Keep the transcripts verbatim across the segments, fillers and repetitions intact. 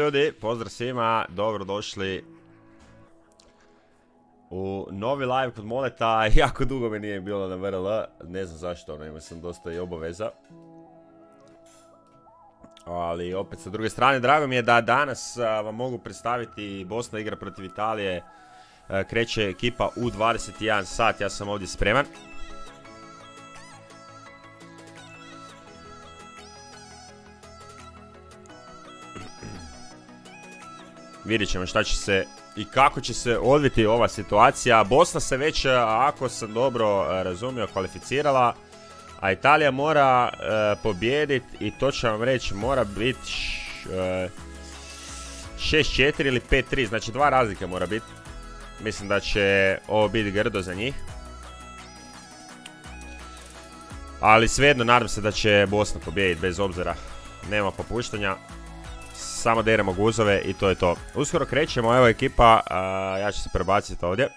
ljudi, pozdrav svima, dobrodošli u novi live kod Moleta. Jako dugo mi nije bilo na V R L, ne znam zašto, ono, imao sam dosta i obaveza. Ali opet sa druge strane, drago mi je da danas a, vam mogu predstaviti Bosna igra protiv Italije. A, kreće ekipa u dvadeset jedan sat, ja sam ovdje spreman. Vidjet ćemo šta će se i kako će se odviti ova situacija. Bosna se već, ako sam dobro razumio, kvalificirala. A Italija mora uh, pobijediti i to ću vam reći, mora biti uh, šest četiri ili pet tri, znači dva razlike mora biti. Mislim da će ovo biti grdo za njih. Ali svejedno nadam se da će Bosna pobijediti bez obzira. Nema popuštanja. Samo deremo guzove i to je to. Uskoro krećemo, evo ekipa, uh, ja ću se prebaciti ovdje.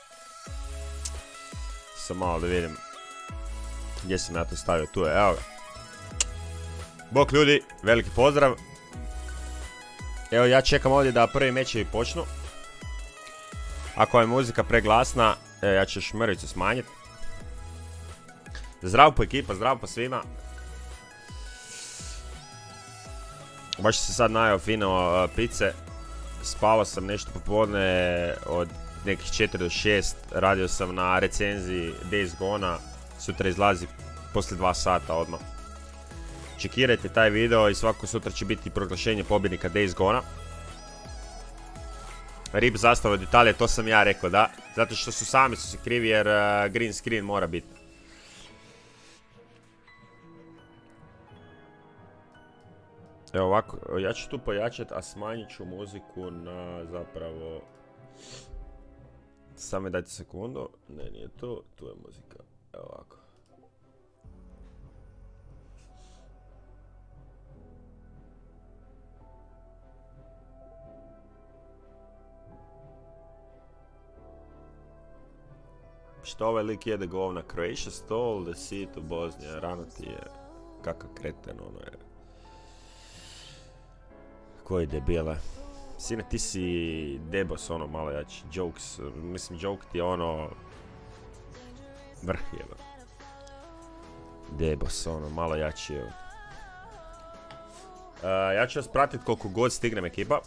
Samo malo da vidim gdje sam ja to stavio, tu je, evo ga. Bok ljudi, veliki pozdrav. Evo ja čekam ovdje da prvi mečevi počnu. Ako je muzika preglasna, evo, ja ću još mrvicu smanjiti. Zdravo po ekipa, zdravo po svima. Baš se sad najeo fino uh, pice. Spavao sam nešto popodne od nekih četiri do šest. Radio sam na recenziji Days Gone-a. Sutra izlazi poslije dva sata odmah. Čekirajte taj video i svako sutra će biti proglašenje pobjednika Days Gone-a. Rip zastava od Italije, to sam ja rekao, da. Zato što su sami su se krivi jer uh, green screen mora biti. Evo ovako, ja ću tu pojačati, a smanjit ću muziku na zapravo... Samo mi dajte sekundu. Ne, nije to, tu je muzika. Evo ovako. Što ovaj lik jede govna? Croatia stole the sea to Bosnia. Rano ti je kakav kreten, ono je. Koji debile. Sine, ti si debos, ono malo jači. Jokes, mislim joke ti je ono... Vrh jeba. Debos, ono malo jači je. Uh, ja ću vas pratiti koliko god stignem ekipa.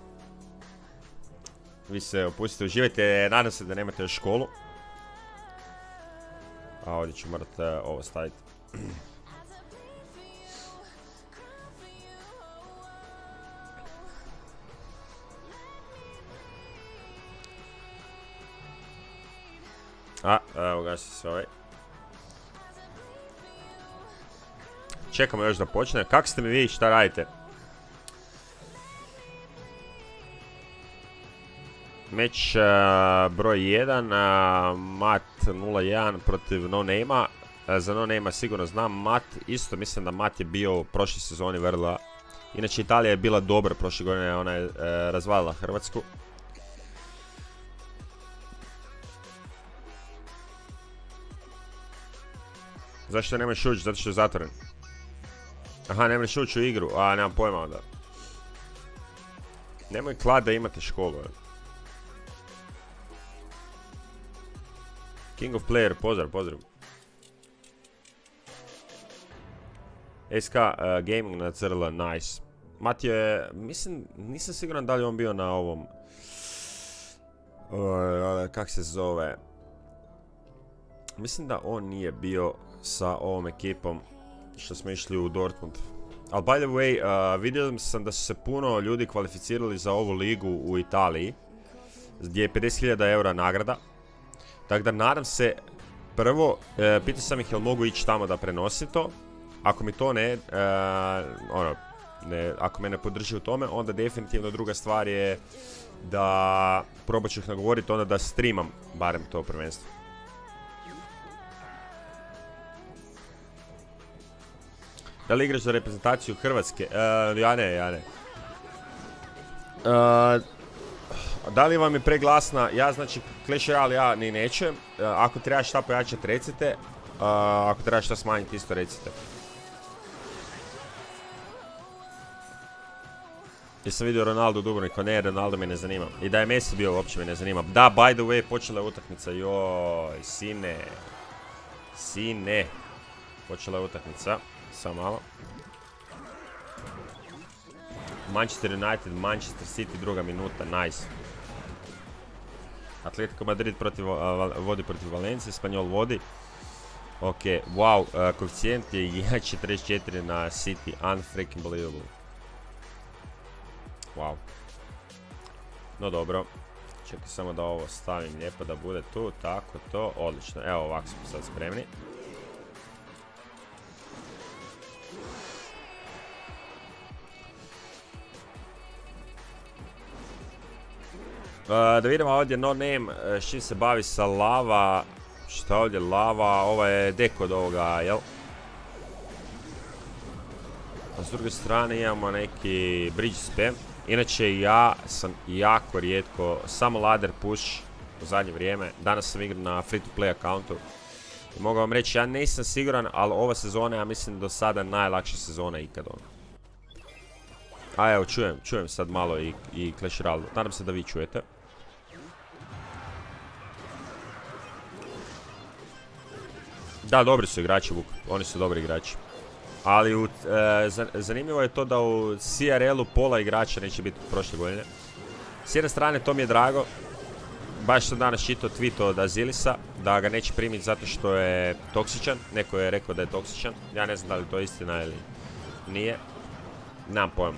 Vi se opustite, uživajte, nadam se da nemate još školu. A ovdje ću morati uh, ovo staviti. A, evo ga se ovaj. Čekamo još da počne. Kako ste mi vi, šta radite? Meč uh, broj jedan, uh, Mat nula jedan protiv No Name-a. Uh, za No Name-a sigurno znam. Mat, isto mislim da Mat je bio u prošloj sezoni V R L-a. Inače Italija je bila dobra prošle godine, ona je uh, razvalila Hrvatsku. Zašto ne možeš ući? Zato što je zatvoren. Aha, ne možeš ući u igru. A, nemam pojma onda. Nemoj klad da imate školu. Je. King of Player, pozdrav, pozdrav. S K uh, Gaming na C R L, nice. Mat je, mislim, nisam siguran da li on bio na ovom... Uh, kak se zove... Mislim da on nije bio sa ovom ekipom što smo išli u Dortmund. Ali by the way, uh, vidio sam da su se puno ljudi kvalificirali za ovu ligu u Italiji, gdje je pedeset hiljada eura nagrada. Tako da nadam se, prvo, uh, pitao sam ih jel mogu ići tamo da prenosi to. Ako mi to ne, uh, ono, ne, ako me ne podrži u tome, onda definitivno druga stvar je da probat ću ih nagovoriti onda da streamam barem to prvenstvo. Da li igraš za reprezentaciju Hrvatske? Uh, ja ne, ja ne. Uh, da li vam je preglasna? Ja znači Clash Royale ja ni nećem. Uh, ako treba šta pojačati recite. Uh, ako treba šta smanjiti isto recite. Jesam vidio Ronaldo u Dubrovniku, ne, Ronaldo me ne zanima. I da je Messi bio, uopće me ne zanima. Da, by the way, počela je utakmica, joj, sine. Sine. Počela je utakmica, samo malo. Manchester United, Manchester City, druga minuta, nice. Atletico Madrid protiv, vodi protiv Valencije, Spanjol vodi. Ok, wow, uh, koeficijent je jedan zarez četrdeset četiri na City, unfreaking believable. Wow. No dobro, čekaj samo da ovo stavim lijepo da bude tu, tako to, odlično. Evo ovako smo sad spremni. Uh, da vidimo ovdje no name, uh, s čim se bavi sa lava. Šta ovdje lava, ovo je deko od ovoga, jel? A s druge strane imamo neki bridge spam. Inače ja sam jako rijetko, samo ladder push u zadnje vrijeme. Danas sam igrao na free to play accountu. I mogu vam reći, ja nisam siguran, ali ova sezona, ja mislim do sada najlakša sezona ikad ono. A evo, čujem, čujem sad malo i, i Clash Royale. Nadam se da vi čujete. Da, dobri su igrači, Vuk. Oni su dobri igrači. Ali u, e, zanimljivo je to da u C R L-u pola igrača neće biti prošle godine. S jedne strane to mi je drago. Baš sam danas čitao tweet od Azilisa da ga neće primiti zato što je toksičan. Neko je rekao da je toksičan. Ja ne znam da li to je istina ili nije. Nemam pojma.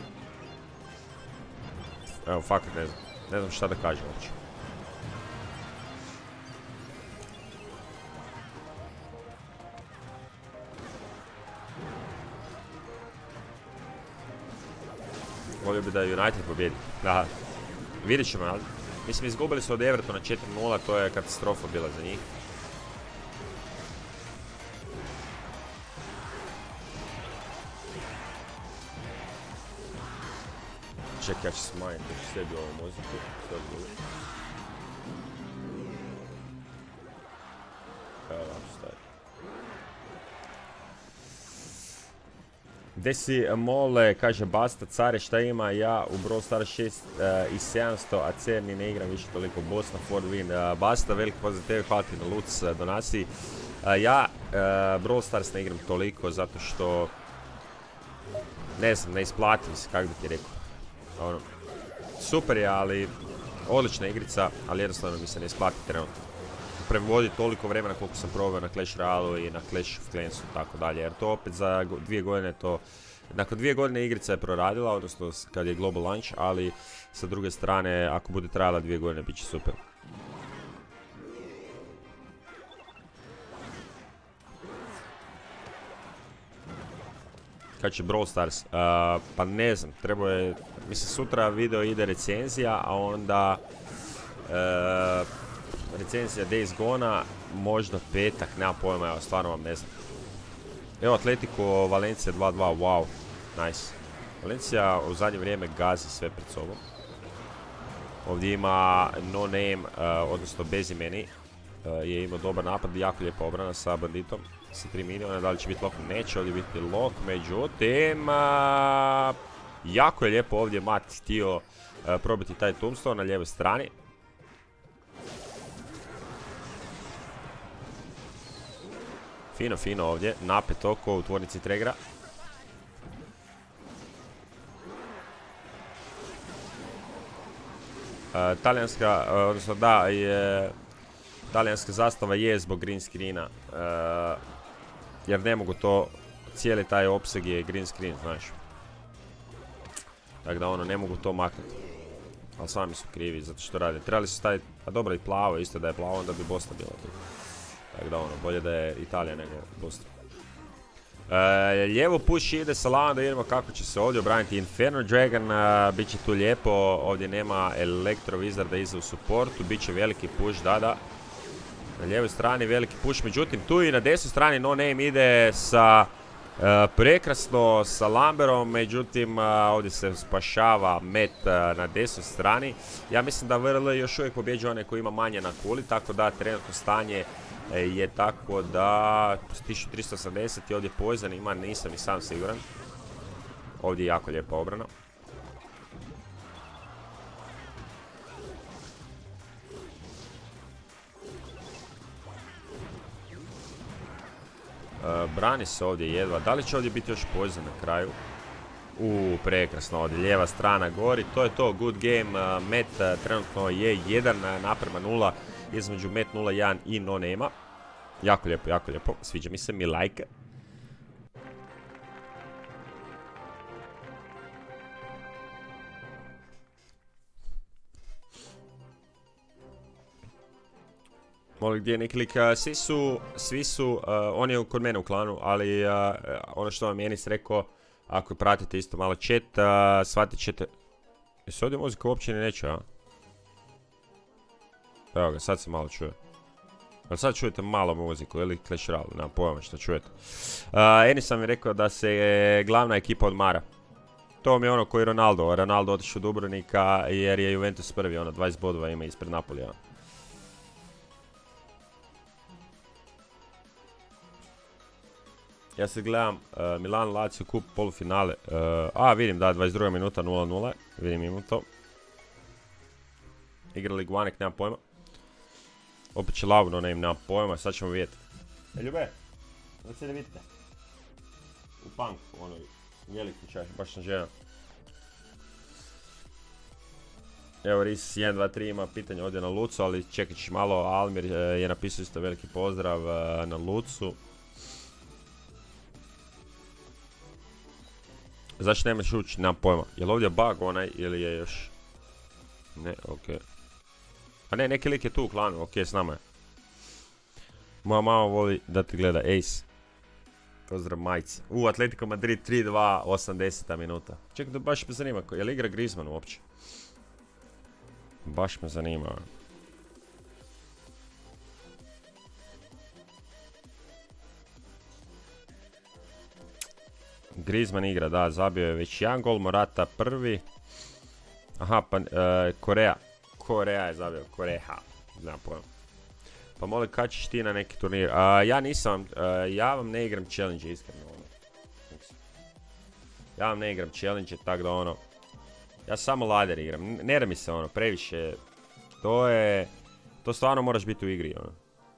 Evo, fakat ne znam. Ne znam šta da kažem uopće. Volio bi da United pobjedi. Da, vidjet ćemo, ali mislim izgubili su od Evertona četiri nula, to je katastrofa bila za njih. Čekaj, ja ću smanjiti, ja ću sebi ovu muziku. Evo vam ću staviti. Gdje si mole, kaže Basta, care šta ima, ja u Brawl Stars šest uh, i sedamsto, a C ni ne igram više toliko, Bosna, Ford Win. Uh, Basta, veliko pozdrav tebe, hvala ti na Luc uh, donaciji. Uh, ja uh, Brawl Stars ne igram toliko zato što, ne znam, ne isplatim se, kako bi ti rekao. Ono, super je, ali odlična igrica, ali jednostavno mi se ne isplati trenutno. Prevodi toliko vremena koliko sam probao na Clash Royale i na Clash of Clansu i tako dalje, jer to opet za dvije godine to, nakon dvije godine igrica je proradila, odnosno kad je Global Launch, ali sa druge strane, ako bude trajala dvije godine, bit će super. Kad će Brawl Stars? Uh, pa ne znam, trebao je, mislim sutra video ide recenzija, a onda uh, recenzija Days Gone-a, možda petak, nema pojma, evo, stvarno vam ne znam. Evo Atletico Valencija dva dva, wow, nice. Valencija u zadnje vrijeme gazi sve pred sobom. Ovdje ima no name, uh, odnosno bezimeni, uh, je imao dobar napad, jako lijepa obrana sa banditom. Sa tri miliona, da li će biti lok? Neće ovdje biti lok, međutim, uh, jako je lijepo ovdje Mat htio uh, probiti taj tombstone na lijevoj strani. Fino, fino ovdje, napet oko u tvornici Tregra. Uh, talijanska, uh, odnosno da, je, talijanska zastava je zbog green screena, uh, jer ne mogu to, cijeli taj opseg je green screen, znaš. Tako da ono, ne mogu to maknuti. Ali sami su krivi zato što rade. Trebali su staviti, a dobro i plavo, isto da je plavo, onda bi Bosna bila tu. Tako da ono, bolje da je Italija nego Bosna. E, lijevo push ide sa lavom, da vidimo kako će se ovdje obraniti Inferno Dragon, a, bit će tu lijepo, ovdje nema Electro Wizard da iza u supportu, bit će veliki push, da da. Na lijevoj strani veliki push, međutim tu i na desnoj strani No Name ide sa uh, prekrasno sa Lamberom, međutim uh, ovdje se spašava Met uh, na desnoj strani. Ja mislim da V R L još uvijek pobjeđuje one koji ima manje na kuli, tako da trenutno stanje uh, je tako da tisuću tristo osamdeset i ovdje Poison ima, nisam i sam siguran. Ovdje je jako lijepa obrana. brani se ovdje jedva. Da li će ovdje biti još poison na kraju? U, prekrasno ovdje. Lijeva strana gori. To je to. Good game. Uh, Met uh, trenutno je jedan naprema nula između Met nula jedan i No Nema. Jako lijepo, jako lijepo. Sviđa mi se. Mi like. Moli gdje je neki lik, uh, svi su, svi su, uh, on je kod mene u klanu, ali uh, ono što vam je Enis rekao, ako pratite isto malo chat, uh, shvatit ćete... Jesu ovdje muzika uopće ni neće, a? Evo ga, sad se malo čuje. Ali sad čujete malo muziku, ili Clash Royale, nemam pojma što čujete. Uh, Enis sam mi rekao da se glavna ekipa odmara. To mi je ono koji Ronaldo, Ronaldo otišao u Dubrovnika jer je Juventus prvi, ono dvadeset bodova ima ispred Napolija. Ja se gledam uh, Milan Lazio kup polufinale. Uh, a vidim da, dvadeset druga minuta nula nula. Vidim imam to. Igrali Guanek, nemam pojma. Opet će Lavno, ne im nemam pojma, sad ćemo vidjeti. E ljube, da se ne vidite. U punk, ono, veliki čaj, baš sam željan. Evo Ris jedan dva tri ima pitanje ovdje na Lucu, ali čekat ćeš malo. Almir je napisao isto veliki pozdrav uh, na Lucu. Zašto nemaš ući? Nemam pojma. Je li ovdje bug onaj ili je još... Ne, okej. Okay. A ne, neki lik je tu u klanu, okej, okay, s nama je. Moja mama voli da te gleda, Ace. Pozdrav majice. U, Atletico Madrid tri dva, osamdeseta minuta. Čekaj, da baš me zanima, je li igra Griezmann uopće? Baš me zanima. Griezmann igra, da, zabio je već jedan gol, Morata prvi. Aha, pa, uh, Korea. Korea je zabio, Korea. Nemam pojma. Pa molim, kad ćeš ti na neki turnir? Uh, ja nisam, uh, ja vam ne igram challenge, iskreno. Ono. Ja vam ne igram challenge, tako da ono... Ja samo ladder igram, ne da mi se ono, previše... To je... To stvarno moraš biti u igri, ono.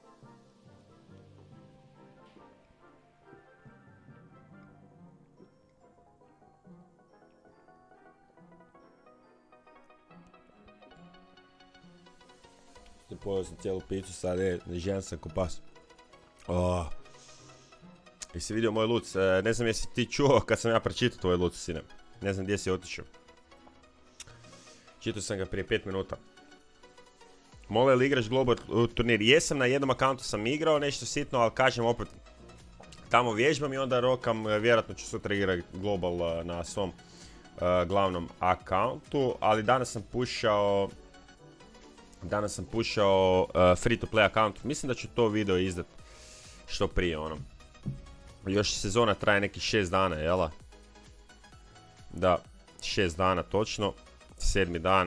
Pojeo sam cijelu picu, sad je, želim sam ko pas. Oh. Jesi vidio moj luc? E, ne znam jesi ti čuo kad sam ja pročitao tvoj luc, sine. Ne znam gdje si otišao. Čitao sam ga prije pet minuta. Mole li igraš Global turnir? Jesam, na jednom akauntu sam igrao, nešto sitno, ali kažem opet, tamo vježbam i onda rokam, vjerojatno ću sutra igrati Global na svom uh, glavnom akauntu, ali danas sam pušao... Danas sam pušao uh, free to play account. Mislim da ću to video izdat što prije, ono. Još sezona traje nekih šest dana, jela? Da, šest dana točno. Sedmi dan.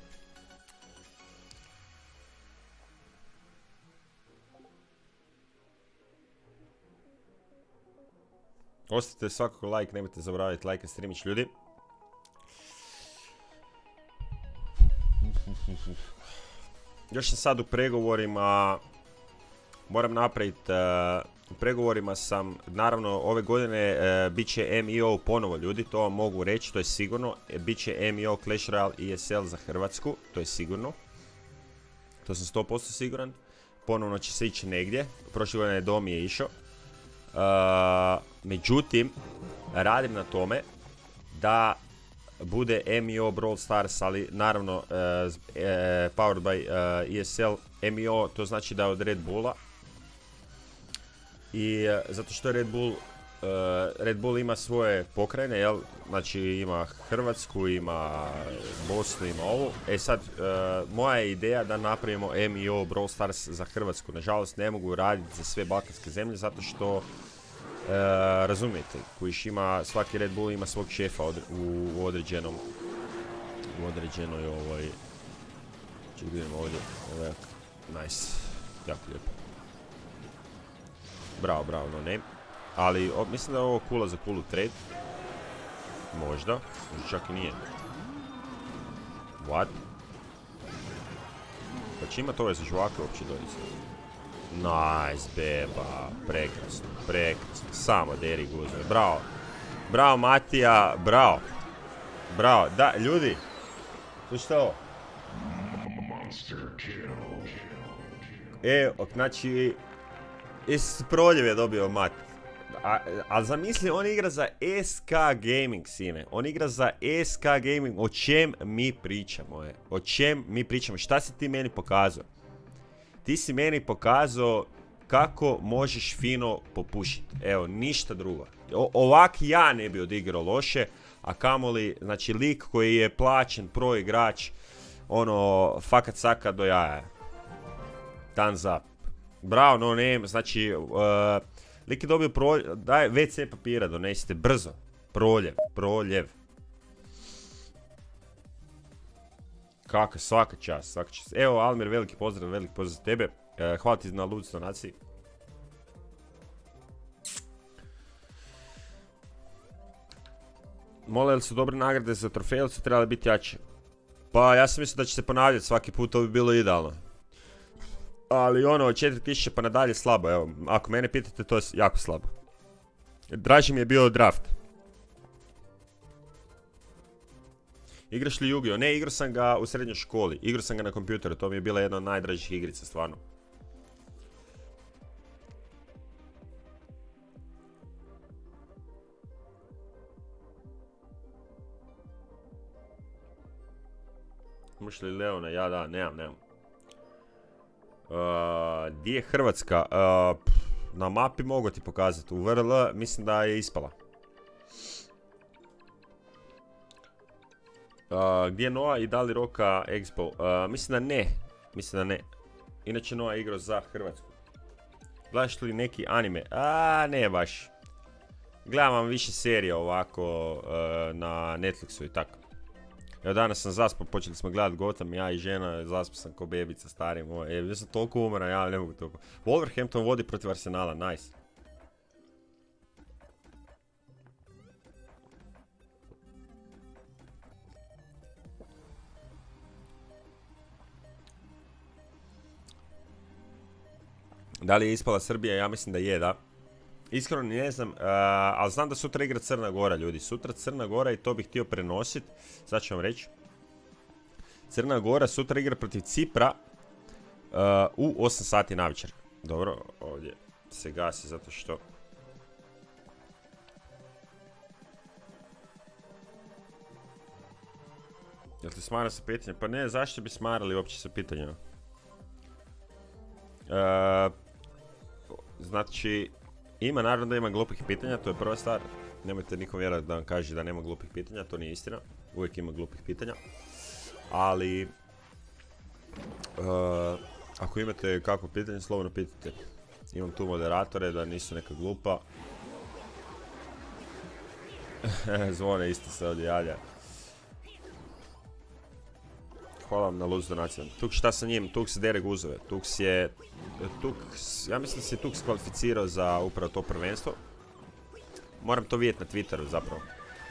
Ostavite svakako like, nemojte zaboraviti like i streamić ljudi. Još sam sad u pregovorima, moram napraviti, uh, u pregovorima sam, naravno ove godine uh, bit će M I O ponovo ljudi, to vam mogu reći, to je sigurno, bit će M I O Clash Royale E S L za Hrvatsku, to je sigurno, to sam sto posto siguran, ponovno će se ići negdje, prošle godine Domi je išao, uh, međutim, radim na tome da bude M I O Brawl Stars, ali naravno uh, uh, powered by uh, E S L. M I O to znači da je od Red Bulla i uh, zato što Red Bull uh, Red Bull ima svoje pokrajine, jel? Znači ima Hrvatsku, ima Bosnu, ima ovu. E sad, uh, moja je ideja da napravimo M I O Brawl Stars za Hrvatsku. Nažalost ne mogu raditi za sve balkanske zemlje zato što Uh, razumijete, kojiš ima, svaki Red Bull ima svog šefa od, u, u određenom u određenoj ovoj ček vidimo ovdje, ovo je nice, jako lijepo, bravo, bravo, no name, ali o, mislim da je ovo kula za kulu trade, možda, možda čak i nije, what, pa će imat ove za žvake uopće doista, Nice, beba. Prekrasno, prekrasno. Samo deri guzove. Bravo. Bravo, Matija. Bravo. Bravo. Da, ljudi. Slušajte ovo. E, znači... Is Proljev je dobio mat. A, a zamisli, on igra za S K Gaming, sine. On igra za S K Gaming. O čem mi pričamo, je? O čem mi pričamo? Šta si ti meni pokazao? Ti si meni pokazao kako možeš fino popušiti. Evo, ništa drugo. O, ovak ja ne bi odigrao loše, a kamoli, znači, lik koji je plaćen pro igrač, ono, fakat saka do jaja. Thumbs up. Bravo, no name, znači, uh, lik je dobio proljev, daj ve ce papira donesite, brzo. Proljev, proljev. Kako, svaka čast, svaka čast. Evo, Almir, veliki pozdrav, veliki pozdrav za tebe. Uh, hvala ti na luci donaciji. Mole, li su dobre nagrade za trofeje ili su trebali biti jače? Pa, ja sam mislio da će se ponavljati svaki put, to bi bilo idealno. Ali ono, od četiri tisuće pa nadalje slabo, evo, ako mene pitate, to je jako slabo. Draži mi je bio draft. Igraš li Yu-Gi-Oh? Ne, igrao sam ga u srednjoj školi, igrao sam ga na kompjuteru, to mi je bila jedna od najdražih igrica, stvarno. Imaš li Leona? Ja da, nemam, nemam. Uh, gdje je Hrvatska? Uh, pff, na mapi mogu ti pokazati. U V R L mislim da je ispala. Uh, gdje je Noa i da li roka Expo? Uh, mislim da ne. Mislim da ne. Inače Noa igrao za Hrvatsku. Gledaš li neki anime? A ne baš. Gledam vam više serija ovako uh, na Netflixu i tako. Evo danas sam zaspao, počeli smo gledat Gotham, ja i žena, zaspao sam ko bebica starim, ovo, ja sam toliko umoran, ja ne mogu toliko. Wolverhampton vodi protiv Arsenala, nice. Da li je ispala Srbija? Ja mislim da je, da. Iskreno ne znam, uh, ali znam da sutra igra Crna Gora, ljudi. Sutra Crna Gora i to bih htio prenositi. Sad ću vam reći. Crna Gora sutra igra protiv Cipra uh, u osam sati navečer. Dobro, ovdje se gasi zato što... Jel te smara sa pitanjem? Pa ne, zašto bi smarali uopće sa pitanjima? Uh, znači... Ima, naravno da ima glupih pitanja, to je prva stvar. Nemojte nikom vjerati da vam kaže da nema glupih pitanja, to nije istina. Uvijek ima glupih pitanja. Ali... Uh, ako imate kakvo pitanje, slobodno pitajte. Imam tu moderatore da nisu neka glupa. Zvone isto se ovdje javlja. Hvala vam na luz donacijama. Tux, šta sa njim? Tux dere guzove. Tux je... Tux, ja mislim da se Tux kvalificirao za upravo to prvenstvo. Moram to vidjeti na Twitteru zapravo.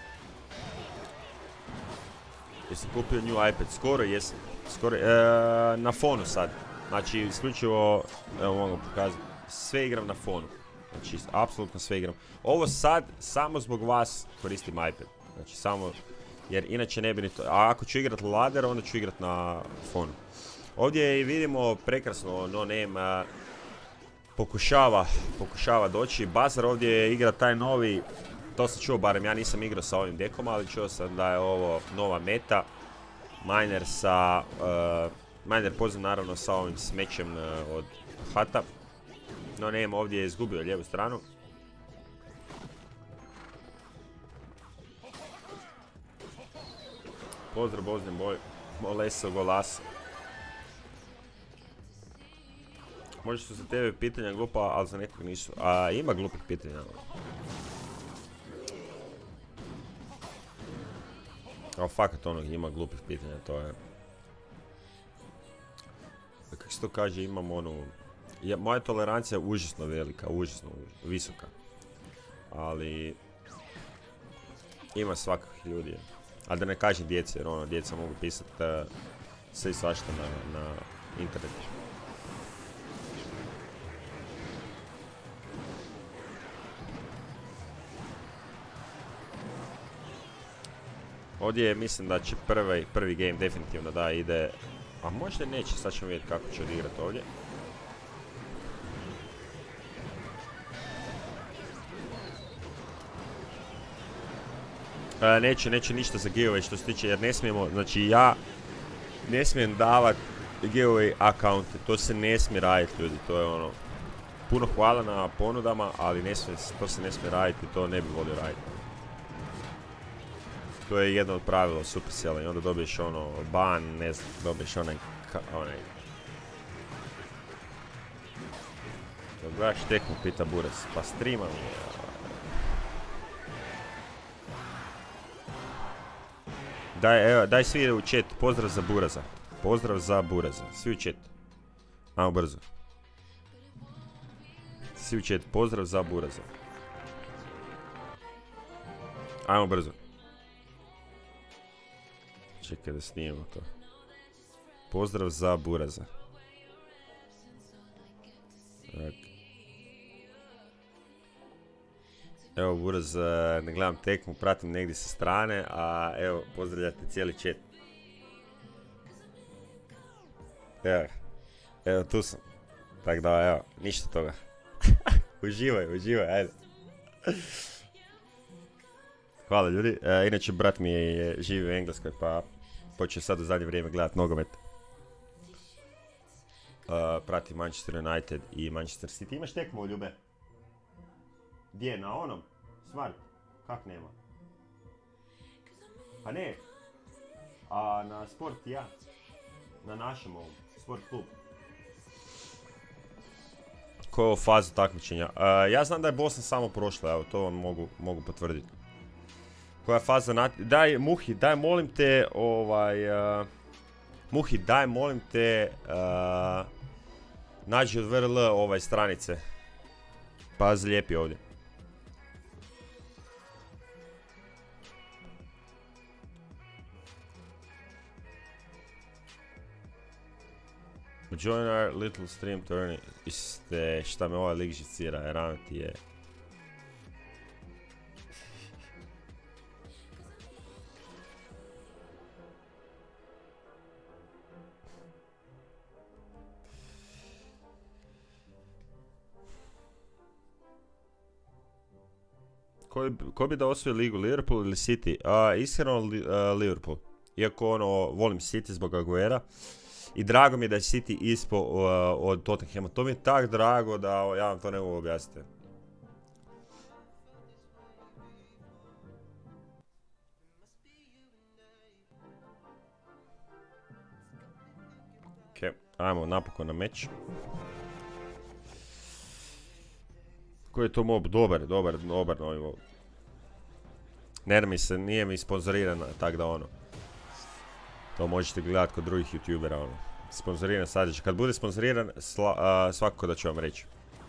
Jesam kupio new iPad? Skoro jesam. Skoro, e, na fonu sad. Znači, isključivo, evo mogu pokazati, sve igram na fonu. Znači, apsolutno sve igram. Ovo sad, samo zbog vas koristim iPad. Znači, samo... Jer inače ne bi ni to... A ako ću igrat ladder, onda ću igrat na fonu. Ovdje vidimo prekrasno, no name, pokušava, pokušava doći. Bazar ovdje igra taj novi, to sam čuo, barem ja nisam igrao sa ovim dekom, ali čuo sam da je ovo nova meta. Miner sa, uh, Miner poznat naravno sa ovim smećem uh, od hata. No name ovdje je izgubio lijevu stranu. Pozdrav Boznim boj, Moleso Golasa. Možda su za tebe pitanja glupa, ali za nekog nisu. A ima glupih pitanja. A fakat onog ima glupih pitanja, to je... Kako se to kaže, imam onu... Ja, moja tolerancija je užasno velika, užasno visoka. Ali... Ima svakakvih ljudi. A da ne kažem djece, jer ono, djeca mogu pisati uh, sve i svašta na, na internetu. Ovdje mislim da će prvi, prvi game definitivno da ide, a možda neće, sad ćemo vidjeti kako će odigrati ovdje. E, neće, neće ništa za giveaway što se tiče, jer ne smijemo, znači ja ne smijem davat giveaway akaunte, to se ne smije raditi ljudi, to je ono, puno hvala na ponudama, ali ne smije, to se ne smije raditi, to ne bi volio raditi. To je jedno od pravila Supercella i onda dobiješ ono ban, ne znam, dobiješ onaj, onaj. Kad gledaš tekmu, pita Buras, pa streamam je. Daj, evo, daj svi u chat, pozdrav za Buraza. Pozdrav za Buraza, svi u chat. Ajmo brzo. Svi u chat, pozdrav za Buraza. Ajmo brzo. Čekaj da snimamo to. Pozdrav za Buraza. Okay. Evo Buraz, ne gledam tekmu, pratim negdje sa strane, a evo, pozdravljate cijeli chat. Evo, evo tu sam. Tako da, evo, ništa toga. Uživaj, uživaj, ajde. Hvala ljudi, e, inače brat mi je, je živi u Engleskoj, pa počeo sad u zadnje vrijeme gledat nogomet. Uh, prati Manchester United i Manchester City. Imaš tekmu, ljube? Gdje, na onom? Smart? Kak nema? Pa ne. A na sport ja. Na našem ovom. Sport klub. Koja je ovo faza takmičenja? Uh, ja znam da je Bosna samo prošla, evo, to vam mogu, mogu potvrditi. Koja je faza nat... Daj, Muhi, daj molim te, ovaj... Uh, Muhi, daj molim te... Uh, nađi od V R L ovaj stranice. Pa zlijepi ovdje. Join our little stream tourney. Iste, šta me ovaj lik žicira, jer rano ti je. Ko, ko bi da osvoji ligu, Liverpool ili City? Uh, iskreno li, uh, Liverpool. Iako ono, volim City zbog Aguera. I drago mi je da je City ispo uh, od Tottenhama. To mi je tak drago da ja vam to ne mogu objasniti. Ok, ajmo napokon na meč. Koji je to mob? Dobar, dobar, dobar novi mob. Ne mi se, nije mi sponzoriran, tak da ono. To možete gledati kod drugih youtubera, ono. Sponzoriran sadržaj. Kad bude sponzoriran, sla, uh, svakako da ću vam reći.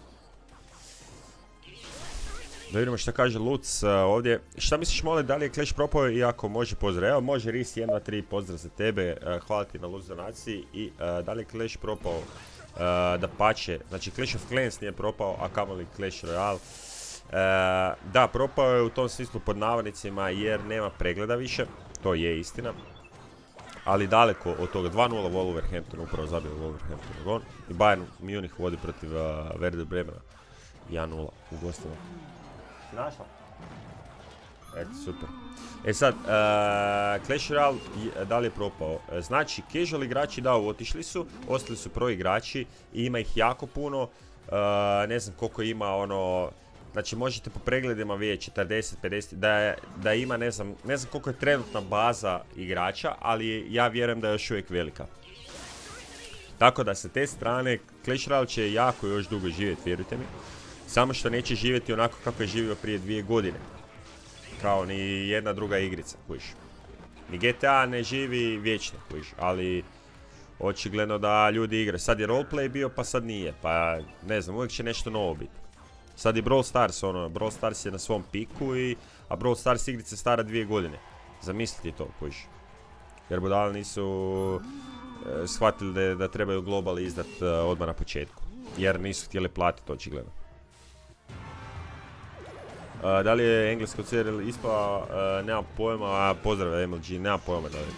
Da vidimo šta kaže Luc uh, ovdje. Šta misliš, mole, da li je Clash propao i ako može pozdrav? Evo, može Ris jedan dva tri, pozdrav za tebe. Uh, hvala ti na Luc donaciji. I uh, da li je Clash propao? Uh, da pače, znači Clash of Clans nije propao, a kamoli Clash Royale. Uh, da, propao je u tom smislu pod navodnicima jer nema pregleda više, to je istina. Ali daleko od toga, dva nula Wolverhampton, upravo zabio Wolverhampton gon. I Bayern Munich vodi protiv uh, Werder Bremena. jedan nula u gostima. Našla? Eto, super. E sad, uh, Clash Royale, da li je propao? Znači, casual igrači da, otišli su, ostali su pro igrači i ima ih jako puno. Uh, ne znam koliko ima ono, znači možete po pregledima vidjeti četrdeset pedeset, da, je, da ima ne znam, ne znam koliko je trenutna baza igrača, ali ja vjerujem da je još uvijek velika. Tako da sa te strane, Clash Royale će jako još dugo živjeti, vjerujte mi. Samo što neće živjeti onako kako je živio prije dvije godine. Kao ni jedna druga igrica, kužiš. Ni G T A ne živi vječno, kužiš, ali očigledno da ljudi igraju. Sad je roleplay bio, pa sad nije, pa ne znam, uvijek će nešto novo biti. Sad je Brawl Stars, ono, Brawl Stars je na svom piku, i, a Brawl Stars igrica je stara dvije godine. Zamisliti to, kužiš. Jer budali nisu e, shvatili da, da trebaju global izdat e, odmah na početku. Jer nisu htjeli platiti, očigledno. Uh, da li je englesko C R L ispala, uh, nema pojma, a pozdrav M L G, nema pojma da li.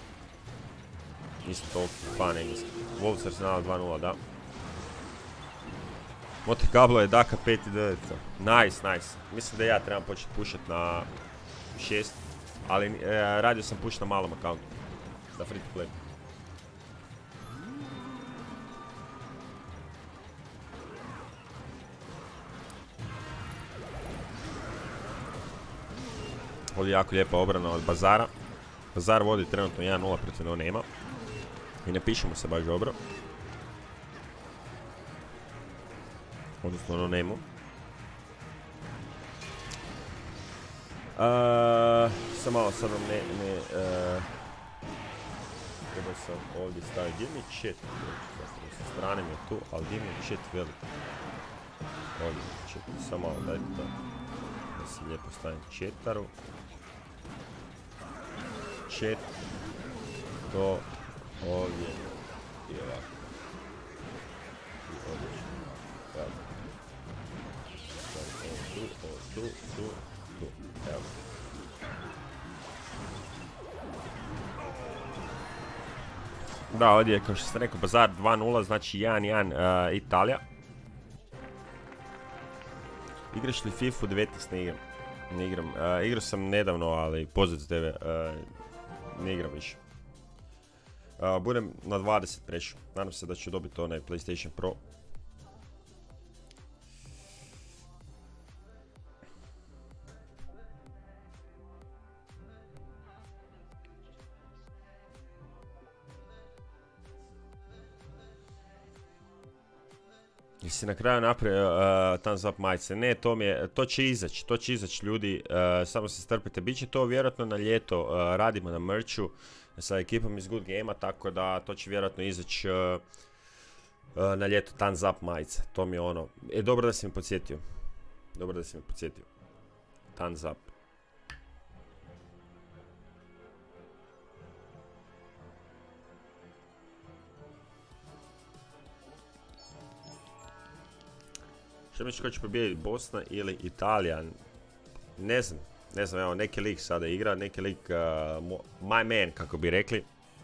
Nisam toliko fan engleski. Wolves Arsenal dva nula, da. Monte Carlo je Daka pet devet. Nice, nice. Mislim da ja trebam početi pušat na šest, ali uh, radio sam pušat na malom accountu. Da free to play. Ovdje je jako lijepa obrana od Bazara. Bazar vodi trenutno jedan nula protiv no nema. I ne pišemo se baš dobro. Odnosno no nemu. Uh, sam malo sad vam ne... ne uh, Trebao sam ovdje staviti. Gdje mi je chat? Sa strane mi je tu, ali gdje mi je chat velik? Ovdje mi je chat. Samo malo dajte da. Da se lijepo stavim chataru. Chat. To ovdje. I ovako. I ovdje ćemo. Evo. Tu, ovo tu, tu, tu. Evo. Da, ovdje je, kao što sam rekao, Bazar dva nula, znači jedan jedan uh, Italija. Igraš li FIFA devetnaest? Ne igram. Ne igram. Uh, igrao sam nedavno, ali pozdrav za tebe. Uh, ne igram više. Uh, budem na dvadeset prešao. Nadam se da ću dobiti onaj PlayStation Pro. Jesi na kraju napravio uh, thumbs up majice? Ne, to mi je, to će izaći, to će izaći ljudi, uh, samo se strpite. Biće to vjerojatno na ljeto, uh, radimo na merchu sa ekipom iz Good Game-a, tako da to će vjerojatno izaći uh, uh, na ljeto thumbs up majice. To mi je ono, e, dobro da si mi podsjetio, dobro da si mi podsjetio, thumbs up. Što misliš ko će pobijediti, Bosna ili Italija? Ne znam, ne znam, evo neki lik sada igra, neki lik, uh, my man kako bi rekli.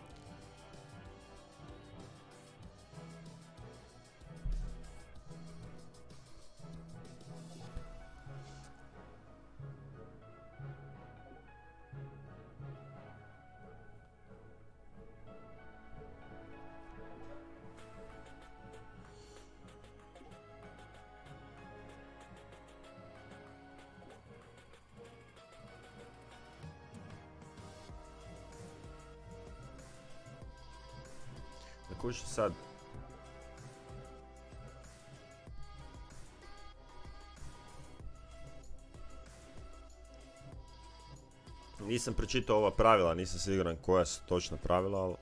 Kući sad. Nisam pročitao ova pravila, nisam siguran koja su točna pravila, ali...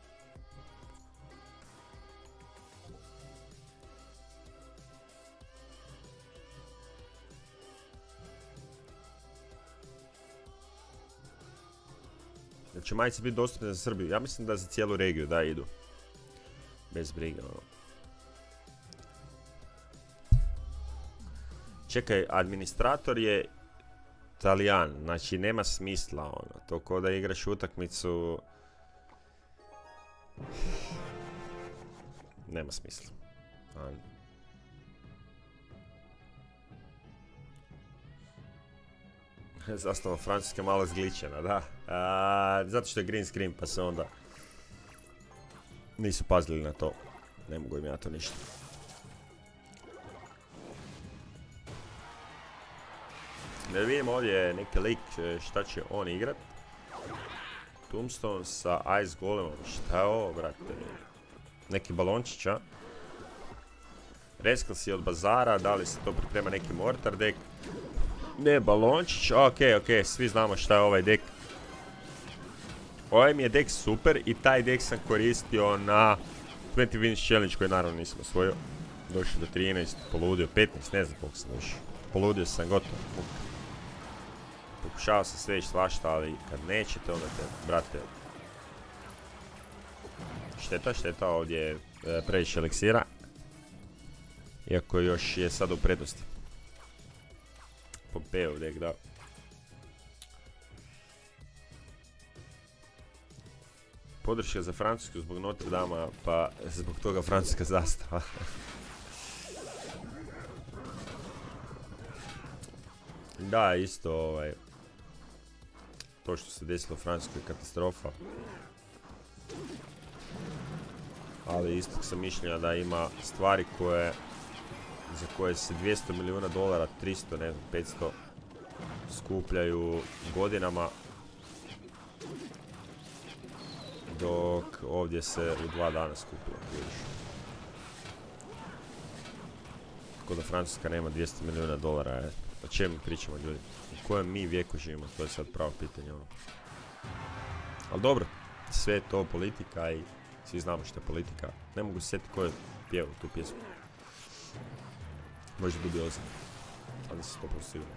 Da će majice biti dostupne za Srbiju? Ja mislim da za cijelu regiju, da, idu. Bez briga, ono. Čekaj, administrator je Talijan, znači nema smisla, ono. To ko da igraš utakmicu... Nema smisla. Ano. Zastava Francuska malo zgličena, da. A, zato što je green screen, pa se onda... Nisu pazili na to. Ne mogu im ja to ništa. Da vidimo ovdje neki lik šta će on igrat. Tombstone sa Ice Golemom. Šta je ovo, brate? Neki balončić, a? Reskal si od Bazara. Da li se to priprema neki mortar deck? Ne, balončić. Ok, ok. Svi znamo šta je ovaj deck. Ovaj mi je deck super i taj deck sam koristio na dvadeset Wins Challenge koji naravno nisam osvojio. Došao do trinaest, poludio, petnaest, ne znam koliko sam došao. Poludio sam gotovo. Pokušao sam sve i svašta, ali kad nećete onda te, brate... Šteta, šteta, ovdje je e, previše eliksira. Iako još je sad u prednosti. Pompeo dek, da. Podrška za Francusku zbog Notre Dama, pa zbog toga francuska zastava. Da, isto ovaj... To što se desilo u Francuskoj je katastrofa. Ali isto sam mišljenja da ima stvari koje... za koje se dvjesto milijuna dolara, tristo, ne znam, petsto skupljaju godinama. Dok ovdje se u dva dana skupilo, vidiš. Tako da Francuska nema dvjesto milijuna dolara, je. O čemu pričamo, ljudi? U kojem mi vijeku živimo, to je sad pravo pitanje, ono. Ali dobro, sve je to politika i svi znamo što je politika. Ne mogu se sjetiti ko je pjevao tu pjesmu. Možda dubiozno, ali se sto posto sigurno.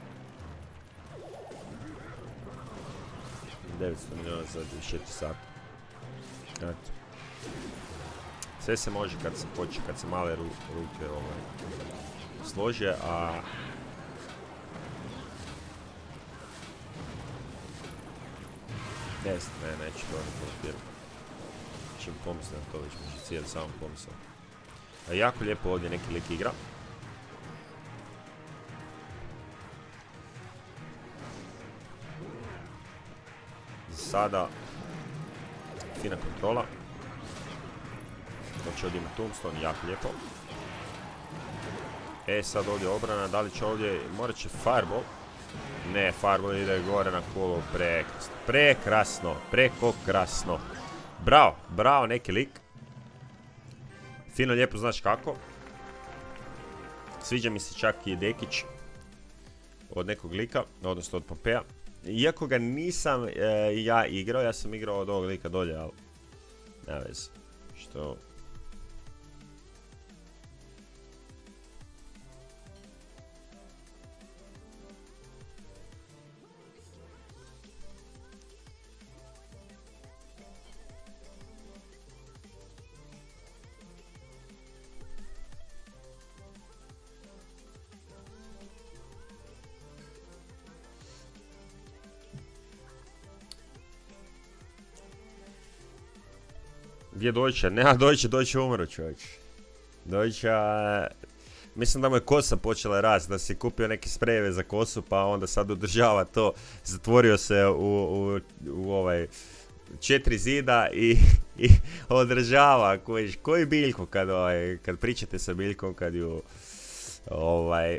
devetsto milijuna za dvadeset četiri sata. Eto. Sve se može kad se hoće, kad se male ru, ruke ovaj, slože, a... Ne znam, ne, neću to ne komentirati. Čim pomislim na to, već mi će cijeli samo pomislim. A jako lijepo ovdje neki lik igra. Sada fina kontrola. Znači ovdje ima tombstone, jako lijepo. E sad ovdje obrana, da li će ovdje, morat će fireball. Ne, fireball ide gore na kolo, prekrasno, prekrasno, preko krasno. Bravo, bravo neki lik. Fino lijepo, znaš kako. Sviđa mi se čak i Dekić od nekog lika, odnosno od Pompeja. Iako ga nisam e, ja igrao, ja sam igrao od ovog lika dolje, ali nema veze. Što... Gdje Dojča? Nema Dojča, Dojča umro, čovječ. Dojča... Mislim da mu je kosa počela rast, da si kupio neke sprejeve za kosu, pa onda sad održava to. Zatvorio se u, u, u ovaj... četiri zida i, i održava. Koji, koji Biljko kad, ovaj, kad pričate sa Biljkom, kad ju... Ovaj...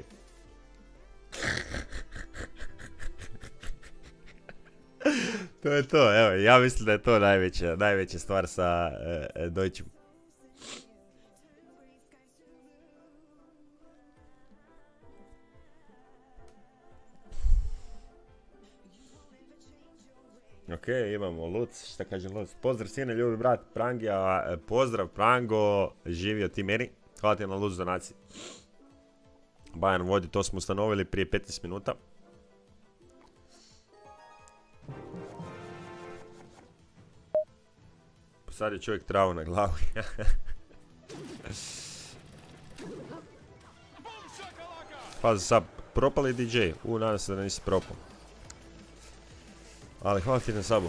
To je to, evo, ja mislim da je to najveća, najveća stvar sa e, Dojčem. Ok, imamo Luc, šta kaže Luc? Pozdrav sine, ljubi brat Prangija, pozdrav Prango, živio ti meni. Hvala ti na Luc donaciji. Bayern vodi, to smo ustanovili prije petnaest minuta. Sad je čovjek travu na glavu. Pazi sad, propali D J. U, nadam se da nisi propao. Ali hvala ti na sabu.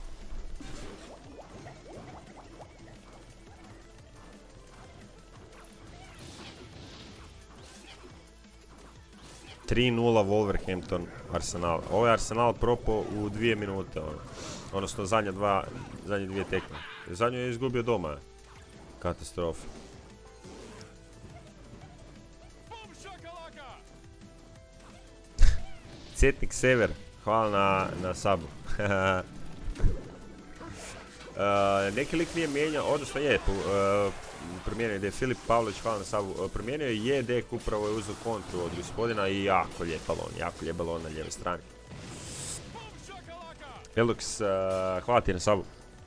tri nula Wolverhampton Arsenal. Ovo je Arsenal propao u dvije minute. Ono. Odnosno zadnje dva, zadnje dvije tekme. Zadnju je izgubio doma. Katastrofa. Cetnik Sever, hvala na, na sabu. uh, neki lik nije mijenjao, odnosno je, uh, promijenio je Filip Pavlović, hvala na sabu. Uh, promijenio je je dek, upravo je uzeo kontru od gospodina i jako lijep balon, jako lijep balon na lijevoj strani. Elux, uh, hvala ti na sabu.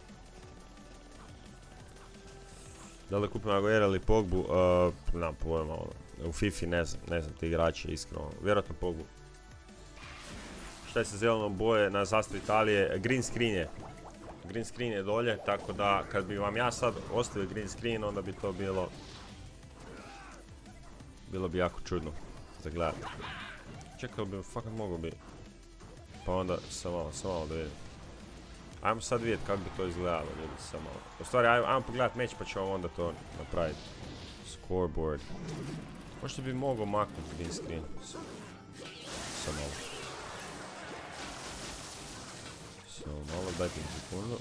Da li kupim Aguera ili Pogbu? Uh, nemam pojma, u Fifi ne znam, ne znam ti igrači, iskreno. Vjerojatno Pogbu. Šta je sa zelenom boje na zastavu Italije? Green screen je. Green screen je dolje, tako da kad bi vam ja sad ostavio green screen, onda bi to bilo... Bilo bi jako čudno za gledati. Čak čekaj, bi fakat mogo bi. Pa onda, sam malo, sam malo da vidim. Ajmo sad vidjeti kako bi to izgledalo, ljudi, sam malo. U stvari, ajmo, ajmo pogledat meč pa ćemo onda to napraviti. Scoreboard. Možda bi mogao maknuti green screen. Sam malo. Samo malo, dajte mi sekundu.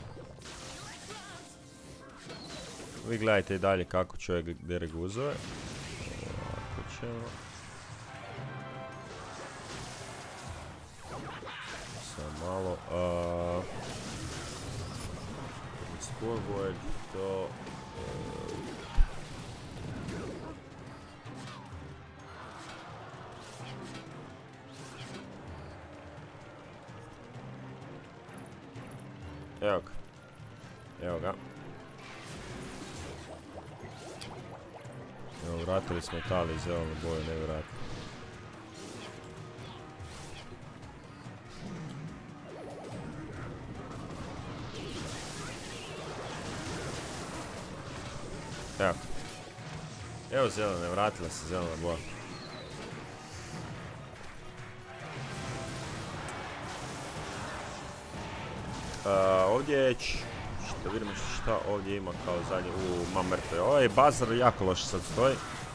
Vi gledajte i dalje kako čovjek dere guzove. Ovako ćemo. Samo malo. Uh, scoreboard, to... Uh, evo ga. Evo ga. Evo, vratili smo Italiji zelenu boju, nevjerojatno. Evo. Evo zelene, vratila se zelena boja. Uh, ovdje je, što vidimo šta ovdje ima kao zadnje, u ma mrtve. Ovaj bazar jako loše sad stoji.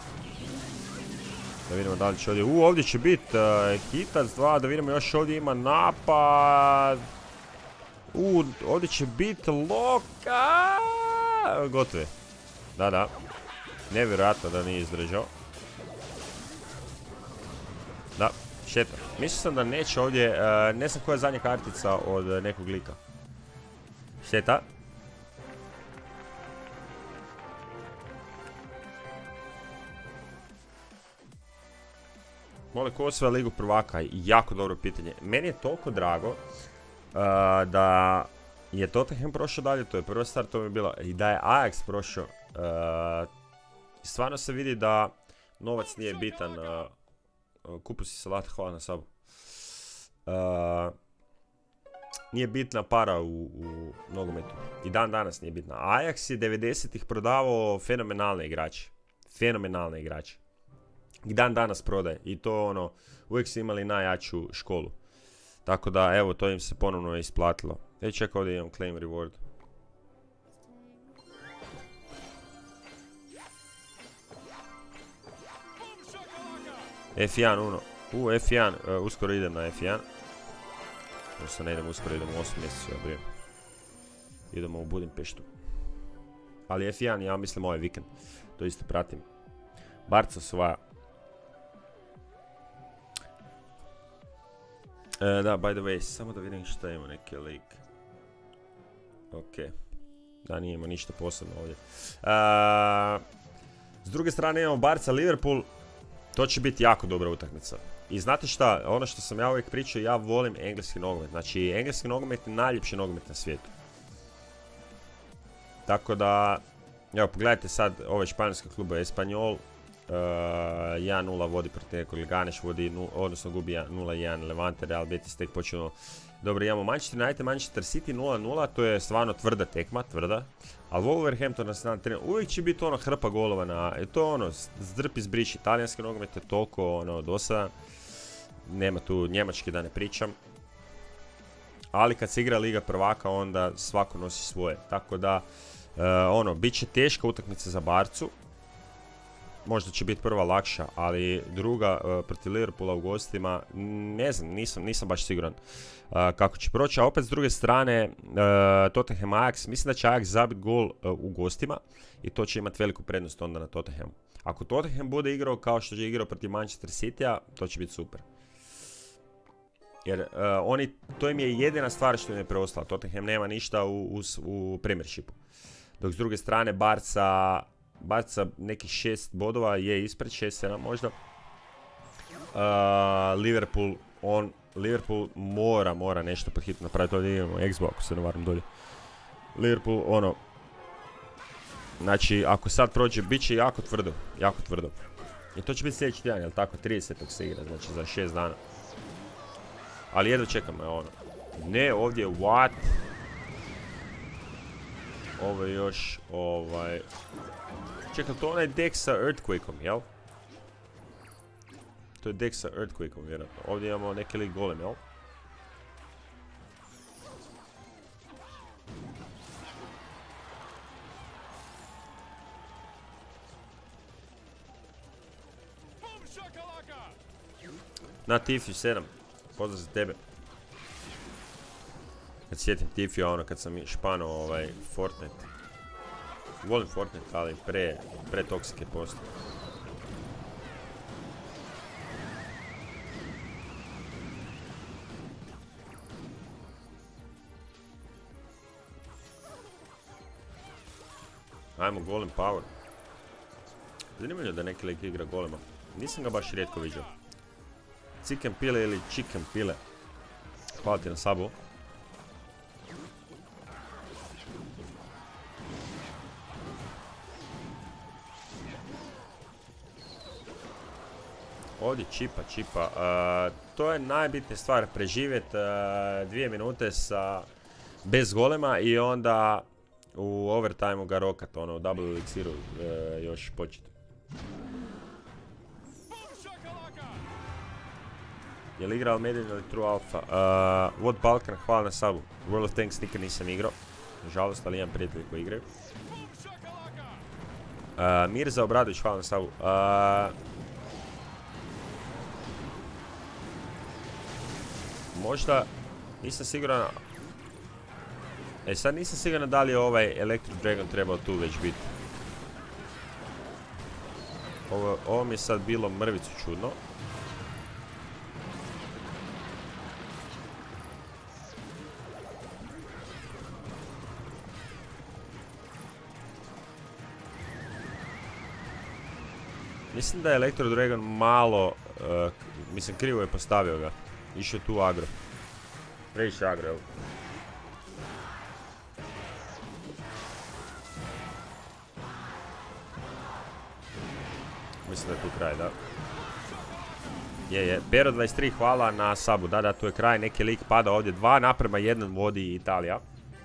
Da vidimo da li će ovdje, u ovdje će biti uh, hitac dva, da vidimo još ovdje ima napad. U, ovdje će biti loka. Gotovi. Da, da. Nevjerojatno da nije izdržao. Da, šteta. Mislio sam da neće ovdje, uh, ne znam koja je zadnja kartica od uh, nekog lika. Šteta. Mole ko osvaja Ligu prvaka, jako dobro pitanje. Meni je toliko drago uh, da je Tottenham prošao dalje, to je prva stvar, to mi je bilo, i da je Ajax prošao. Uh, stvarno se vidi da novac nije bitan. Uh, kupu si salat, hvala na sabu. Uh, nije bitna para u, u nogometu. I dan danas nije bitna. Ajax je devedesetih prodavao fenomenalne igrače. Fenomenalne igrače. I dan danas prodaje. I to ono, uvijek su imali najjaču školu. Tako da, evo, to im se ponovno isplatilo. E, čekaj, ovdje imam claim reward. F jedan, uno. U, F jedan, uh, uskoro idem na F jedan. Možda ne idem uskoro, idemo u osam mjesecu, ja brijem. Idemo u Budimpeštu. Ali F jedan, ja mislim ovaj vikend. To isto pratim. Barca osvaja. E, da, by the way, samo da vidim šta ima neki lik. Ok. Da, nije ima ništa posebno ovdje. E, s druge strane imamo Barca Liverpool. To će biti jako dobra utakmica. I znate šta, ono što sam ja uvijek pričao, ja volim engleski nogomet. Znači, engleski nogomet je najljepši nogomet na svijetu. Tako da, evo, pogledajte sad ove španjolske klube. Espanyol uh, jedan nula vodi protiv nekog, Leganés vodi, odnosno gubi nula jedan, Levante, Real Betis tek počinu. Dobro, imamo Manchester United, Manchester City nula nula, to je stvarno tvrda tekma, tvrda. Ali Wolverhampton nas na terenu, uvijek će biti ono hrpa golova na, to je ono, zdrpi zbriši, italijanski nogomet je toliko ono dosadan. Nema tu njemački da ne pričam. Ali kad se igra Liga prvaka onda svako nosi svoje. Tako da, uh, ono, bit će teška utakmica za Barcu. Možda će biti prva lakša, ali druga uh, protiv Liverpoola u gostima, ne znam, nisam, nisam baš siguran uh, kako će proći. A opet s druge strane, uh, Tottenham Ajax, mislim da će Ajax zabiti gol uh, u gostima i to će imati veliku prednost onda na Tottenhamu. Ako Tottenham bude igrao kao što je igrao protiv Manchester Citya, to će biti super. Jer uh, oni, to im je jedina stvar što im je preostala. Tottenham nema ništa u, u, u Premiershipu. Dok s druge strane Barca, Barca nekih šest bodova je ispred, šest sedam možda. Uh, Liverpool, on, Liverpool mora, mora nešto pod hitno napraviti. Ovdje imamo Xbox, ako se ne varam dolje. Liverpool, ono, znači ako sad prođe, bit će jako tvrdo, jako tvrdo. I to će biti sljedeći tjedan, jel tako? tridesetog se igra, znači za šest dana. Ali jedno čekam, ono. Ne, ovdje, what? Ovo je još, ovaj... Čekam, to onaj deck sa Earthquakeom, jel? To je deck sa Earthquakeom vjerojatno. Ovdje imamo neki lik golem, jel? Na Tifi sedam. Pozdrav za tebe. Kad sjetim Tifija, ono kad sam špano ovaj Fortnite. Volim Fortnite, ali pre, pre toksike postoje. Ajmo golem power. Zanimljivo da neki lik igra golema. Nisam ga baš rijetko vidio. Chicken pile ili chicken pile. Hvala ti na sabu. Ovdje čipa, čipa. Uh, to je najbitnija stvar, preživjeti uh, dvije minute sa, bez golema i onda u overtimeu ga rokat, ono, u double elixiru uh, još početi. Je li igrao Medin ili True Alpha? Uh, What Balkan, hvala na sabu. World of Tanks nikad nisam igrao. Nažalost, ali imam prijatelji koji igraju. Uh, Mirza Obradović, hvala na sabu. Uh, možda, nisam siguran... E sad nisam siguran da li je ovaj Electro Dragon trebao tu već biti. Ovo, ovo mi je sad bilo mrvicu čudno. Mislim da je Electro Dragon malo, uh, mislim krivo je postavio ga. Išao je tu agro. Previše agro, evo. Mislim da je tu kraj, da. Je, je. Bero dvadeset tri, hvala na sabu. Da, da, tu je kraj. Neki lik pada ovdje. Dva naprema jedan vodi Italija.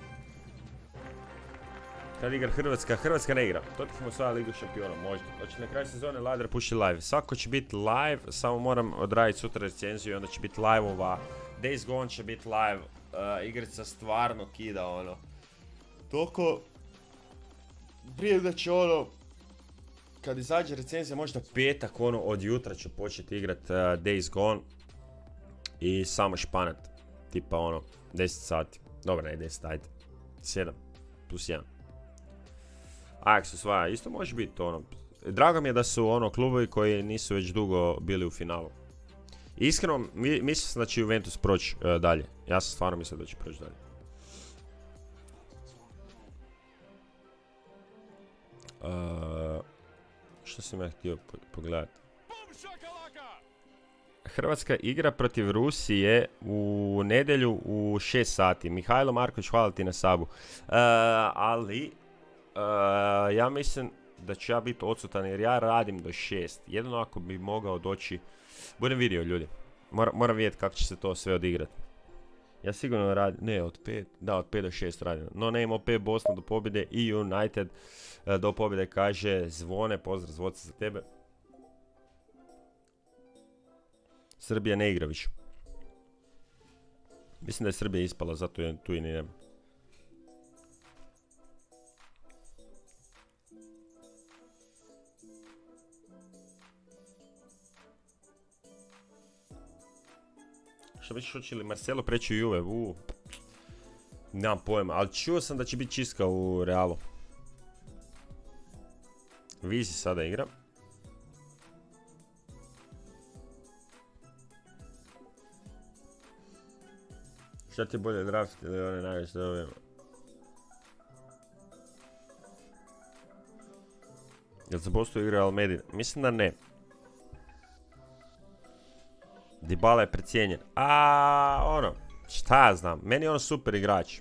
Kad igra Hrvatska? Hrvatska ne igra. To ćemo sada Ligu šampiona, možda. Znači na kraju sezone Ladra puši live. Svako će biti live, samo moram odraditi sutra recenziju i onda će biti live-ova. Days Gone će biti live. Uh, igrica stvarno kida, ono. Toliko... Prije da će ono... Kad izađe recenzija, možda petak, ono, od jutra ću početi igrat uh, Days Gone. I samo španat. Tipa ono, deset sati. Dobro, ne deset, ajde. sedam plus jedan. Ajax osvaja, isto može biti ono. Drago mi je da su ono klubovi koji nisu već dugo bili u finalu. Iskreno, mi, mislim sam da će Juventus proći uh, dalje. Ja sam stvarno mislim da će proći dalje. Uh, što sam ja htio po pogledati? Hrvatska igra protiv Rusije u nedjelju u šest sati. Mihajlo Marković, hvala ti na sabu. Uh, ali... Uh, ja mislim da ću ja biti odsutan jer ja radim do šest. Jedino ako bi mogao doći... Budem vidio, ljudi. Mora, moram vidjeti kako će se to sve odigrati. Ja sigurno radim... Ne, od pet... Da, od pet do šest radim. No name O P Bosna do pobjede i United uh, do pobjede, kaže Zvone. Pozdrav Zvoce za tebe. Srbija ne igra više. Mislim da je Srbija ispala, zato je tu i ni nema. Što misliš, hoće li Marcelo preći u Juve? Uuu. Nemam pojma, ali čuo sam da će biti čistka u Realu. Vizi sada igra. Šta ti je bolje draft ili one najveće da ovijemo? Jel za Bosnu igra Almedin? Mislim da ne. Dybala je precijenjen. A ono, šta ja znam, meni je on super igrač.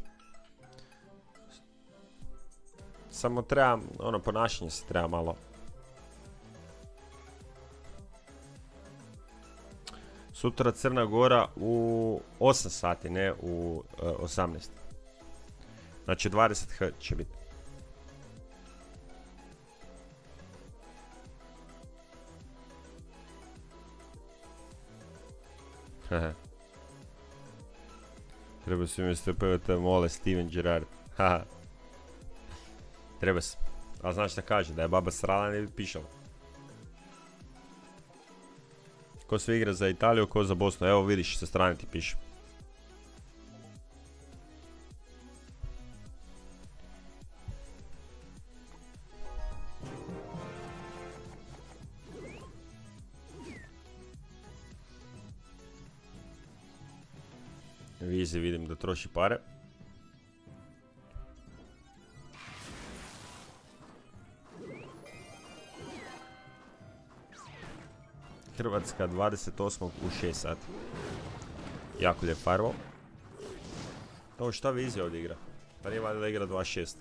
Samo treba, ono, ponašanje se treba malo. Sutra Crna Gora u osam sati, ne u uh, osamnaest. Znači dvadeset h će biti. Treba se umjesto P T mole Steven Gerrard. Treba se. Ali znaš šta kaže, da je baba srala ne bi pišala. Ko sve igra za Italiju, ko za Bosnu. Evo vidiš, sa strane ti piše. Vizi vidim da troši pare. Hrvatska dvadeset osmog u šest sati. Jako lijep firewall. Ovo šta Vizi ovdje igra? Pa nije valjda da igra dvadeset šest.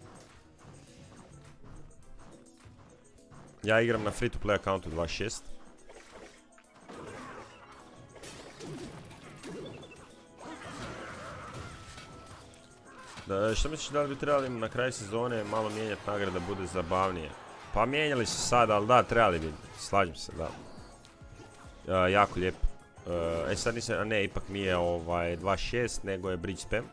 Ja igram na free to play accountu dvadeset šest. Da, što misliš da li bi trebali na kraju sezone malo mijenjati nagrade da bude zabavnije? Pa mijenjali su sad, ali da, trebali bi, slažem se, da. Uh, jako lijep. Uh, e sad nisam, a ne, ipak nije ovaj dvadeset šest, nego je bridge spam.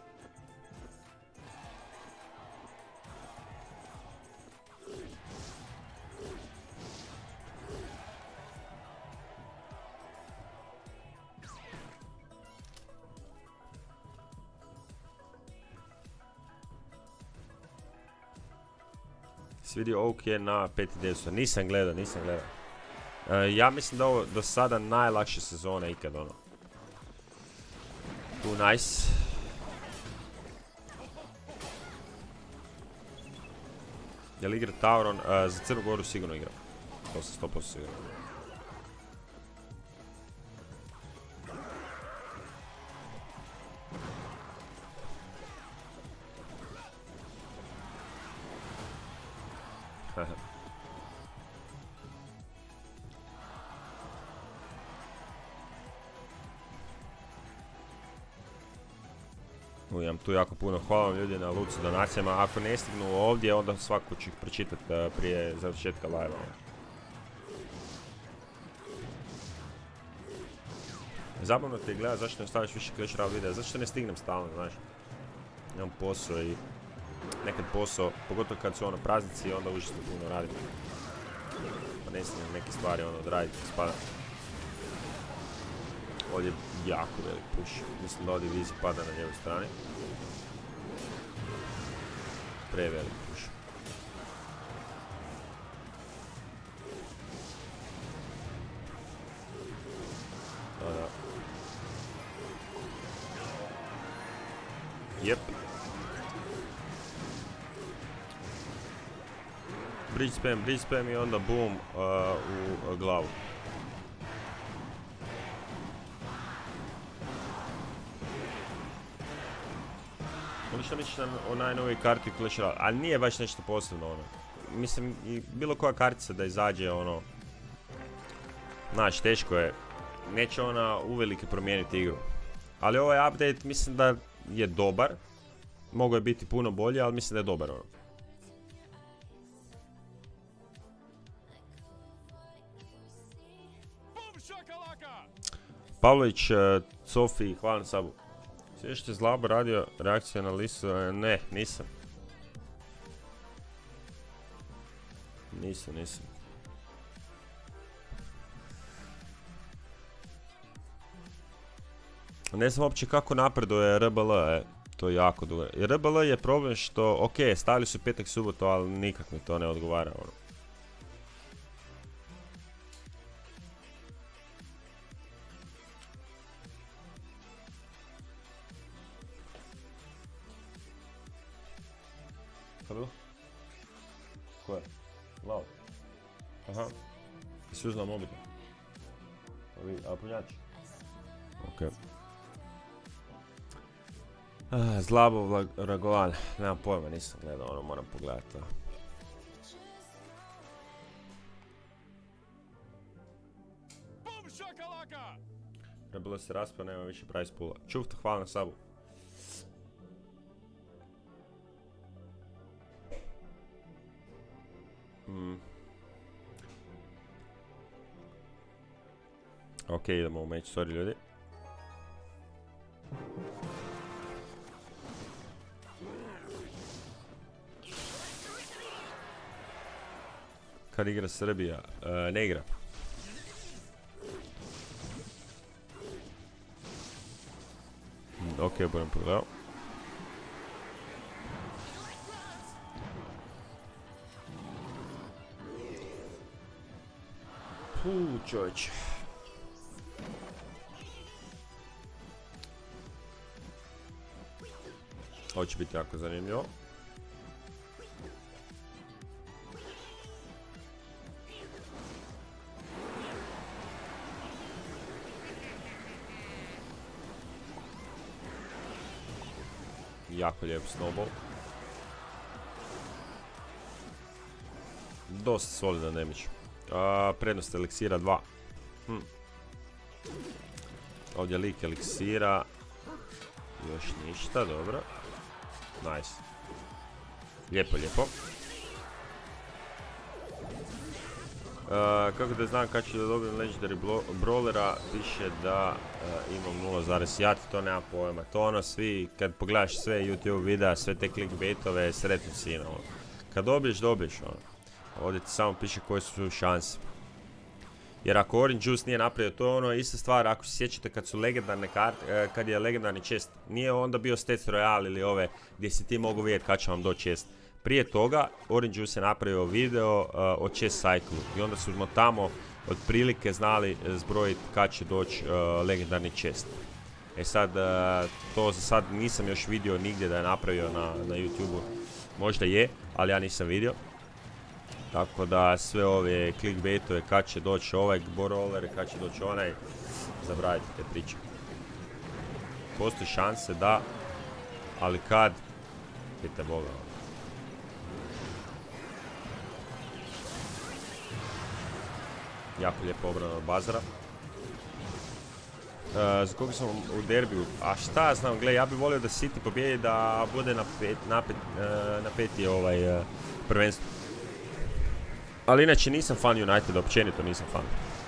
Si vidio Oak je na pet deset, nisam gledao, nisam gledao. Uh, ja mislim da ovo do sada najlakše sezone ikad ono. Tu nice. Je li igra Tauron? Uh, za Crnu Goru sigurno igram. To sam sto posto siguran. Imam tu jako puno, hvala vam ljudi na Lucu donacijama, ako ne stignu ovdje onda svako ću ih pročitati uh, prije završetka live-a. Zabavno te gleda zašto ne staviš više Clash Royale videa, zašto ne stignem stalno, znaš. Imam posao i nekad posao, pogotovo kad su ono praznici onda užasno puno radim. Pa ne stignem neke stvari ono odraditi, spada. Ovdje je jako velik push, mislim da ovdje Vizi pada na lijevoj strani. Prevelik push. Da, da. Jep. Bridge spam, bridge spam i onda boom uh, u uh, glavu. Ono što misliš o najnovoj karti Clash Royale, ali nije baš nešto posebno ono. Mislim, i bilo koja kartica da izađe ono... Znaš, teško je. Neće ona uvelike promijeniti igru. Ali ovaj update mislim da je dobar. Mogao je biti puno bolje, ali mislim da je dobar ono. Pavlović, uh, Sofi, hvala na sabu. Sve što je Zlabo radio reakcija na listu, ne, nisam. Nisam, nisam. Ne znam uopće kako napreduje R B L, e, to je jako dugo. R B L je problem što, ok, stavili su petak subotu, ali nikak mi to ne odgovara, ono. Šta bilo? Ko je? Lao. Aha. Jesi uznao mobitel? A punjači? Okej. Ah, Zlabo Ragovan, nemam pojma, nisam gledao, ono moram pogledati to. Trebalo se raspao, nema više price poola. Čufta, hvala na sabu. Mm. Ok, idemo u meč, sorry ljudi. Kad igra Srbija? E, ne igra. Ok, budem pogledao. Puuu, čovječ. Ovo će biti jako zanimljivo. Jako lijep snowball. Dosta solidan damage. Uh, prednost eliksira dva. Hm. Ovdje lik eliksira. Još ništa, dobro. Nice. Lijepo, lijepo. Uh, kako da znam kad ću da dobijem Legendary Brawlera, piše da uh, imam nula zarez jedan, to nema pojma. To ono svi, kad pogledaš sve YouTube videa, sve te clickbaitove, sretno si, no. Kad dobiješ, dobiješ, ono. Ovdje ti samo piše koje su šanse. Jer ako Orange Juice nije napravio, to je ono ista stvar, ako se sjećate kad su legendarne karte, kad je legendarni chest, nije onda bio Stats Royale ili ove gdje si ti mogu vidjeti kad će vam doći chest. Prije toga, Orange Juice je napravio video uh, o chest cyclu i onda smo tamo otprilike znali zbrojiti kad će doći uh, legendarni chest. E sad, uh, to za sad nisam još vidio nigdje da je napravio na, na YouTube-u. Možda je, ali ja nisam vidio. Tako da sve ove clickbaitove kad će doći ovaj brawler, kad će doći onaj, zabravite te priče. Postoji šanse da, ali kad, pite Boga. Jako lijepo obrana od Bazara. Uh, za koga sam u derbiju? A šta ja znam, gle, ja bih volio da City pobjedi, da bude na, pet, na, pet, uh, na peti ovaj, uh, prvenstvo. Ali inače nisam fan United, općenito nisam fan.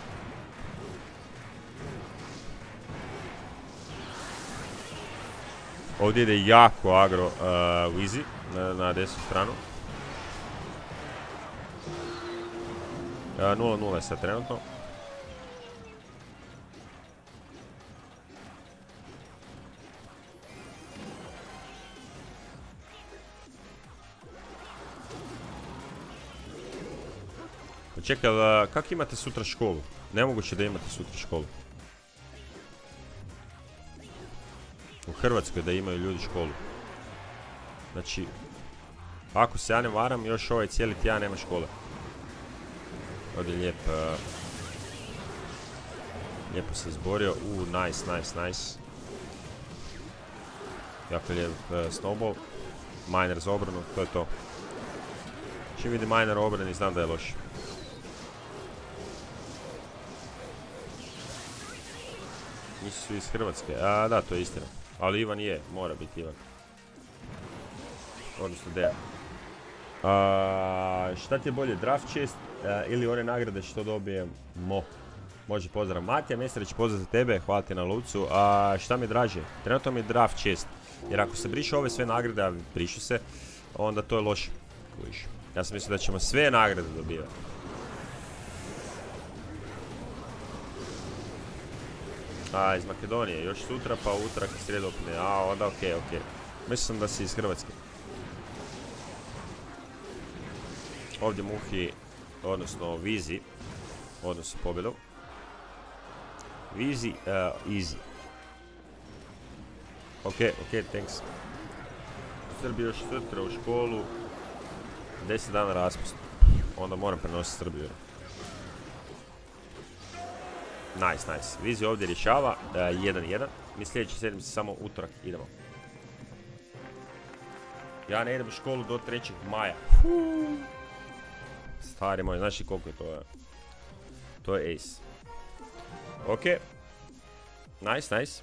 Ovdje ide jako agro uh, Wheezy na, na desnu stranu. nula nula je sad trenutno. Čekaj, kako imate sutra školu? Nemoguće da imate sutra školu. U Hrvatskoj da imaju ljudi školu. Znači, ako se ja ne varam, još ovaj cijeli tjedan nema škole. Ovdje je lijep. Uh, lijepo se izborio. U, nice, nice, nice. Jako lijep uh, snowball. Miner za obranu, to je to. Čim vidim miner u obrani, znam da je loš. Nisu svi iz Hrvatske. A, da, to je istina. Ali Ivan je, mora biti Ivan. Odnosno Dejan. A, šta ti je bolje, draft chest a, ili one nagrade što dobijemo? Može, pozdrav Matija, Mesarić, pozdrav za tebe, hvala ti na lucu. A šta mi je draže? Trenutno mi je draft chest. Jer ako se brišu ove sve nagrade, a brišu se, onda to je loše. Ja sam mislio da ćemo sve nagrade dobivati. A, iz Makedonije, još sutra pa utorak i srijedu opne. A, onda okej, okay, okej. Okay. Mislio sam da si iz Hrvatske. Ovdje Muhi, odnosno Vizi, odnosno pobjedom. Vizi, uh, easy. Okej, okay, okej, okay, thanks. Srbiju još sutra u školu. deset dana raspust. Onda moram prenositi Srbiju. Nice, nice. Vizi ovdje rješava. jedan jedan. Mi sljedeći sedmice samo utorak. Idemo. Ja ne idem u školu do trećeg maja. Stari moj, znaš koliko je to? To je ace. Ok. Nice, nice.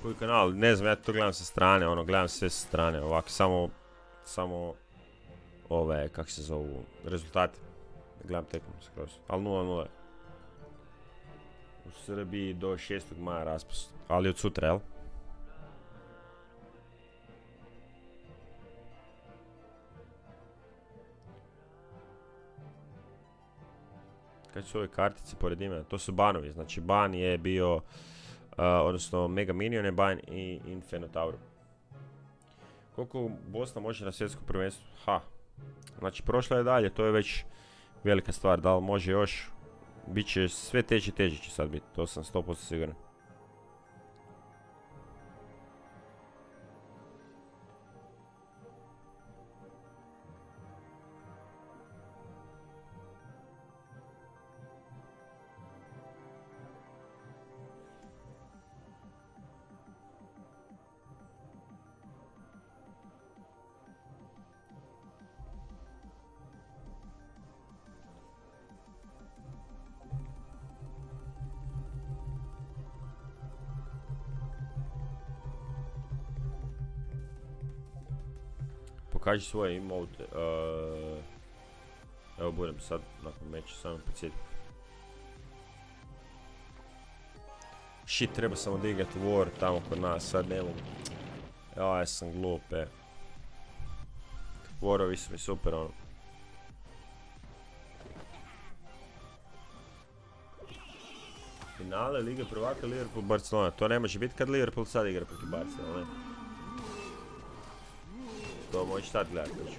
Koji kanal? Ne znam, ja to gledam sa strane, ono, gledam sve sa strane, ovako, samo, samo, ove, kak se zovu, rezultate. Gledam tekmu skroz, ali nula nula. U Srbiji do šestog maja raspust, ali od sutra, jel? Kad su ove kartice pored imena? To su banovi, znači ban je bio, uh, odnosno Mega Minion je ban i Infenotaur. Koliko Bosna može na svjetskom prvenstvu? Ha, znači prošla je dalje, to je već velika stvar, da li može još? Biće sve teže i teže će sad biti, to sam sto posto siguran. Pokaži svoje emote. Uh, evo budem sad nakon meča, samo podsjetim. Shit, treba samo da igrat War tamo kod nas, sad ne mogu. Ja, ja sam glup, e. Warovi su mi super, ono. Finale Lige prvaka Liverpool Barcelona, to ne može biti kad Liverpool sad igra protiv Barcelona, ne? To možeš sad gledat već.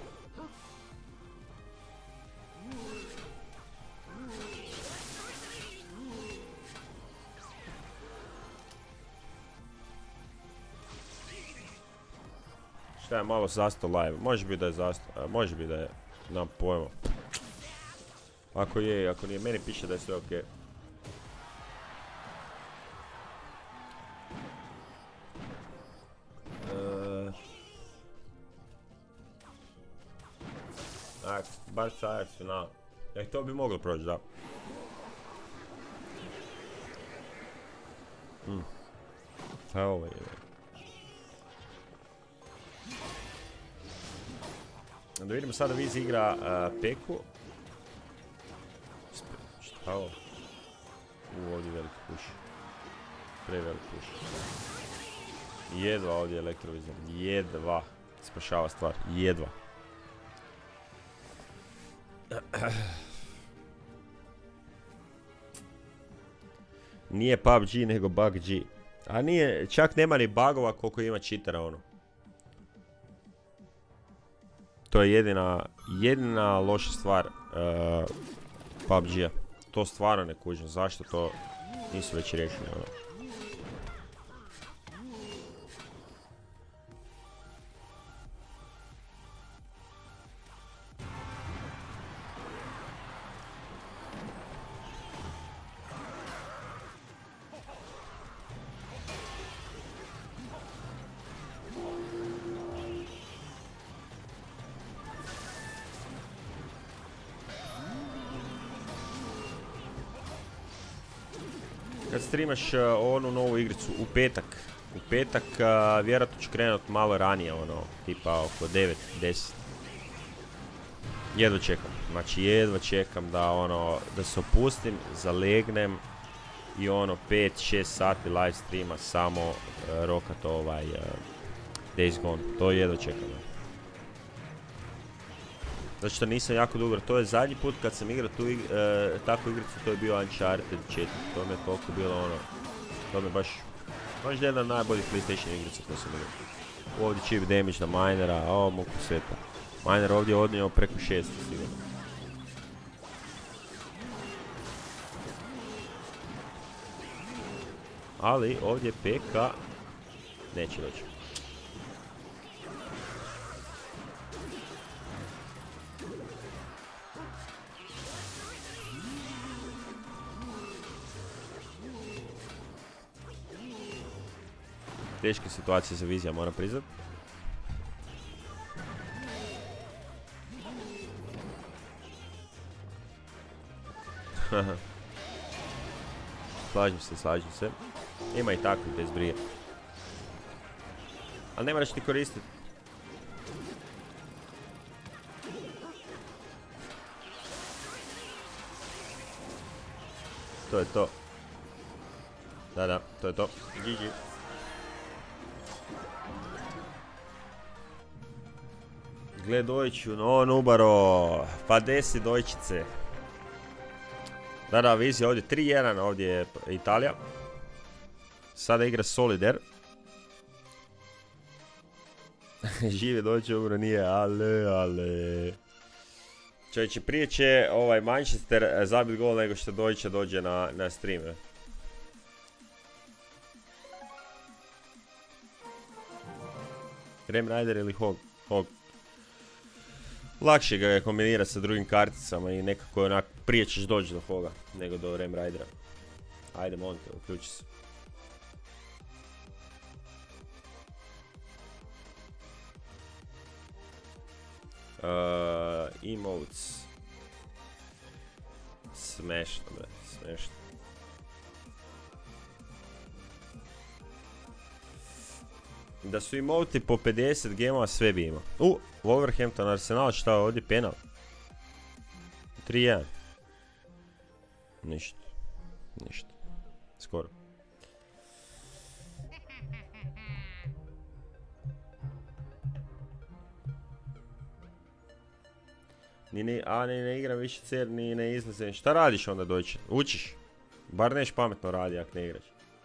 Šta je malo zastao live? Može biti da je zastao, može biti da je, nemam pojma. Ako je, ako nije, meni piše da je sve okej. Ajax, baš sa Ajax finala. E, to bi moglo proći, da. Hmm. A ovo je... Da vidimo sada Viz igra uh, Peku. Šta ovo? U, ovdje je veliki push. Prevelik push. Jedva ovdje je elektrovizor. Jedva. Spašava stvar. Jedva. Nije P U B G nego Bug G. A nije, čak nema ni bugova koliko ima cheatera, ono. To je jedina, jedina loša stvar uh, P U B G-a. To stvarno ne kužim, zašto to nisu već riješili, ono. Kad streamaš uh, onu novu igricu u petak, u petak uh, vjerojatno ću krenut malo ranije, ono, tipa oko devet deset. Jedva čekam, znači jedva čekam da ono, da se opustim, zalegnem i ono pet šest sati live streama samo uh, rokat ovaj uh, Days Gone, to jedva čekam. Zato što nisam jako dugo, to je zadnji put kad sam igrao tu, uh, takvu igricu, to je bio Uncharted četiri, to mi je toliko bilo ono, to mi je baš, možda jedna od najboljih PlayStation igrica koju sam igrao. Ovdje chip damage na minera, o muku sveta. Miner ovdje odnio preko šest sigurno. Ali ovdje P K neće doći. Teške situacije za Vizija, moram priznat. Slažem se, slažem se. Ima i takvih bez brije. Ali ne moraš ti koristiti. To je to. Da, da, to je to. G G. Gle dojču, no Nubaro. Pa desi dojčice. Da, da, vizija ovdje tri jedan, ovdje je Italija. Sada igra Solider. Živi dođe, umro nije, ale, ale. Čovječe, prije će ovaj Manchester zabiti gol nego što Deutsche dođe na, na stream. Rem Rider ili Hog? Hog. Lakše ga je kombinirati sa drugim karticama i nekako onak prije ćeš doći do Hoga nego do Rem Ridera. Ajde, molim te, uključi se. Uh, emotes. Smešno, bre, smešno. Da su emoti po pedeset gemova sve bi imao. U, Wolverhampton Arsenal, šta je ovdje penal? tri jedan. Ništa. Ništa. Skoro. Ni ne, a ne, ne igram više cer, ni ne izlazim. Šta radiš onda doći? Učiš? Bar neš pametno radi ako ne igraš.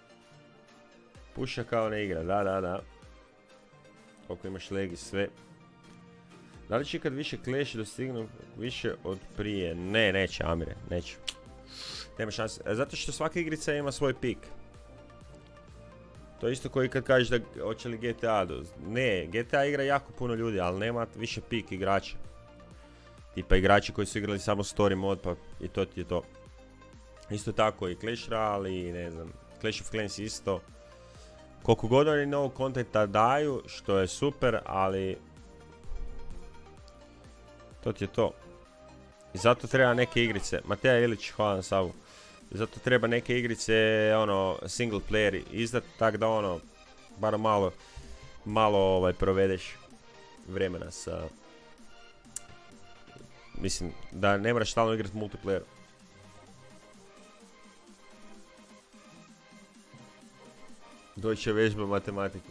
Puša kao ne igra, da, da, da. Koliko imaš legi, sve. Da li će kad više Clash dostignu više od prije? Ne, neće, Amire, neće. Nema šanse, zato što svaka igrica ima svoj pik. To je isto koji kad kažeš da hoće li G T A do... Ne, G T A igra jako puno ljudi, ali nema više pik igrača. Tipa igrači koji su igrali samo story mod, pa i to ti je to. Isto tako i Clash Royale i ne znam, Clash of Clans isto. Koliko god oni novog kontenta daju, što je super, ali... To ti je to. I zato treba neke igrice. Mateja Ilić, hvala na savu. I zato treba neke igrice, ono, single player izdat, tak da ono, bar malo, malo ovaj, provedeš vremena sa... Mislim, da ne moraš stalno igrati multiplayer. Doće vežba matematiku.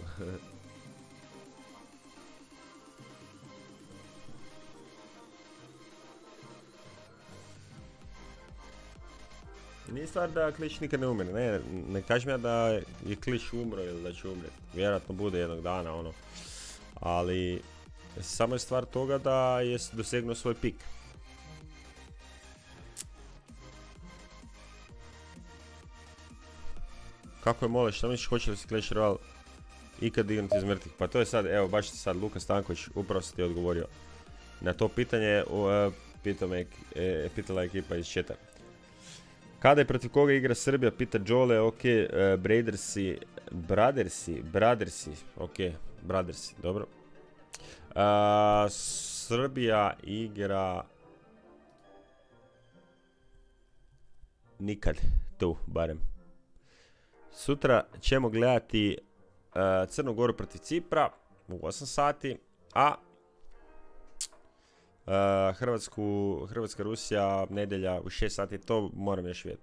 Nije stvar da Kliš nikad ne umire, ne, ne kažem ja da je Kliš umro ili da će umreti. Vjerojatno bude jednog dana, ono. Ali, samo je stvar toga da je dosegnuo svoj pik. Kako je mole, šta misliš, hoće li se Clash Royale ikad dignuti iz mrtvih? Pa to je sad, evo, baš sad Luka Stanković, upravo sam ti odgovorio na to pitanje, uh, pitao me, e, pitala ekipa iz chata. Kada i protiv koga igra Srbija, pita Jole, ok, uh, Bradersi, Bradersi, Bradersi, ok, Bradersi, dobro. Uh, Srbija igra nikad, tu, barem. Sutra ćemo gledati uh, Crnu Goru protiv Cipra u osam sati, a uh, Hrvatsku, Hrvatska Rusija nedjelja u šest sati, to moram još vidjeti.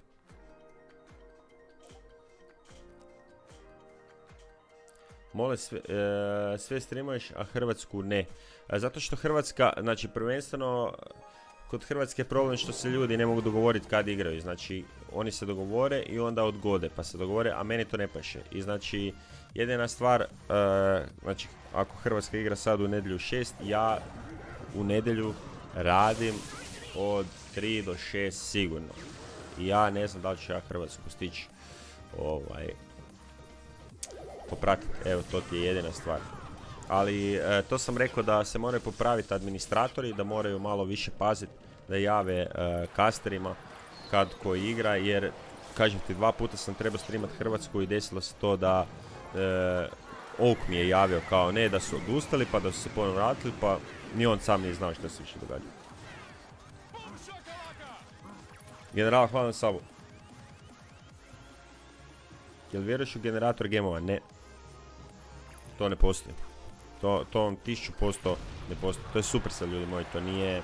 Mole, sve, uh, sve streamuješ, a Hrvatsku ne. Uh, zato što Hrvatska, znači prvenstveno kod Hrvatske je problem što se ljudi ne mogu dogovoriti kad igraju, znači oni se dogovore i onda odgode, pa se dogovore, a meni to ne paše. I znači, jedina stvar, uh, znači, ako Hrvatska igra sad u nedjelju šest, ja u nedjelju radim od tri do šest sigurno. I ja ne znam da li ću ja Hrvatsku stići, ovaj, popratiti, evo, to ti je jedina stvar. Ali e, to sam rekao da se moraju popraviti administratori, da moraju malo više paziti, da jave e, casterima kad ko igra, jer kažem ti, dva puta sam trebao streamat Hrvatsku i desilo se to da e, Oak mi je javio kao ne da su odustali, pa da su se ponovno vratili, pa ni on sam nije znao što se više događa. General, hvala na sabu. Jel vjeruješ u generator gemova? Ne. To ne postoji. To, to vam tisuću posto ne postoji. To je Supercell, ljudi moji, to nije...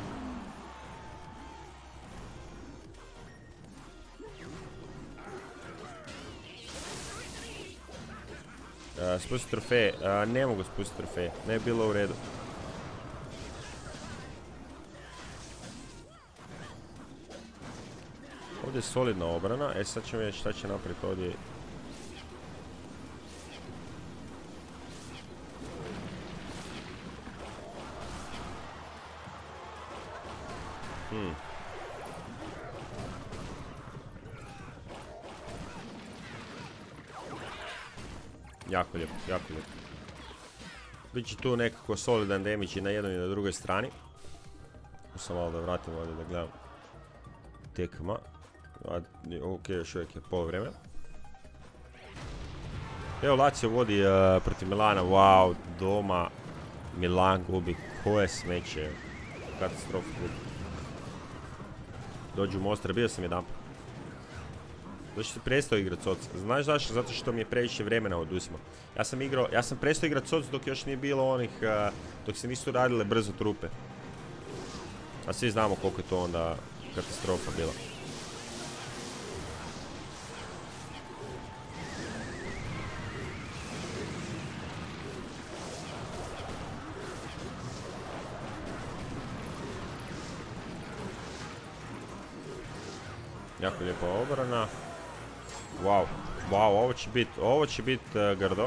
Uh, spustiti trofeje, uh, ne mogu spustiti trofeje, ne bi bilo u redu. Ovdje je solidna obrana, e sad ćemo vidjeti šta će napraviti ovdje. Hmm. Jako lijepo, jako lijepo. Biće tu nekako solidan damage i na jednoj i na drugoj strani. Samo malo da vratim ovdje da gledam tekma. Ok, još uvijek je pol vremena. Evo Lazio vodi uh, protiv Milana, wow, doma Milan gubi, koje smeće, katastrofa. Dođu u Mostar, bio sam jedan. Zašto si prestao igrat soc? Znaš zašto? Zato što mi je previše vremena oduzima. Ja sam igrao, ja sam prestao igrat soc dok još nije bilo onih, uh, dok se nisu radile brzo trupe. A svi znamo koliko je to onda katastrofa bila. Jako lijepa obrana. Wow, wow, ovo će bit, ovo će bit uh, grdo.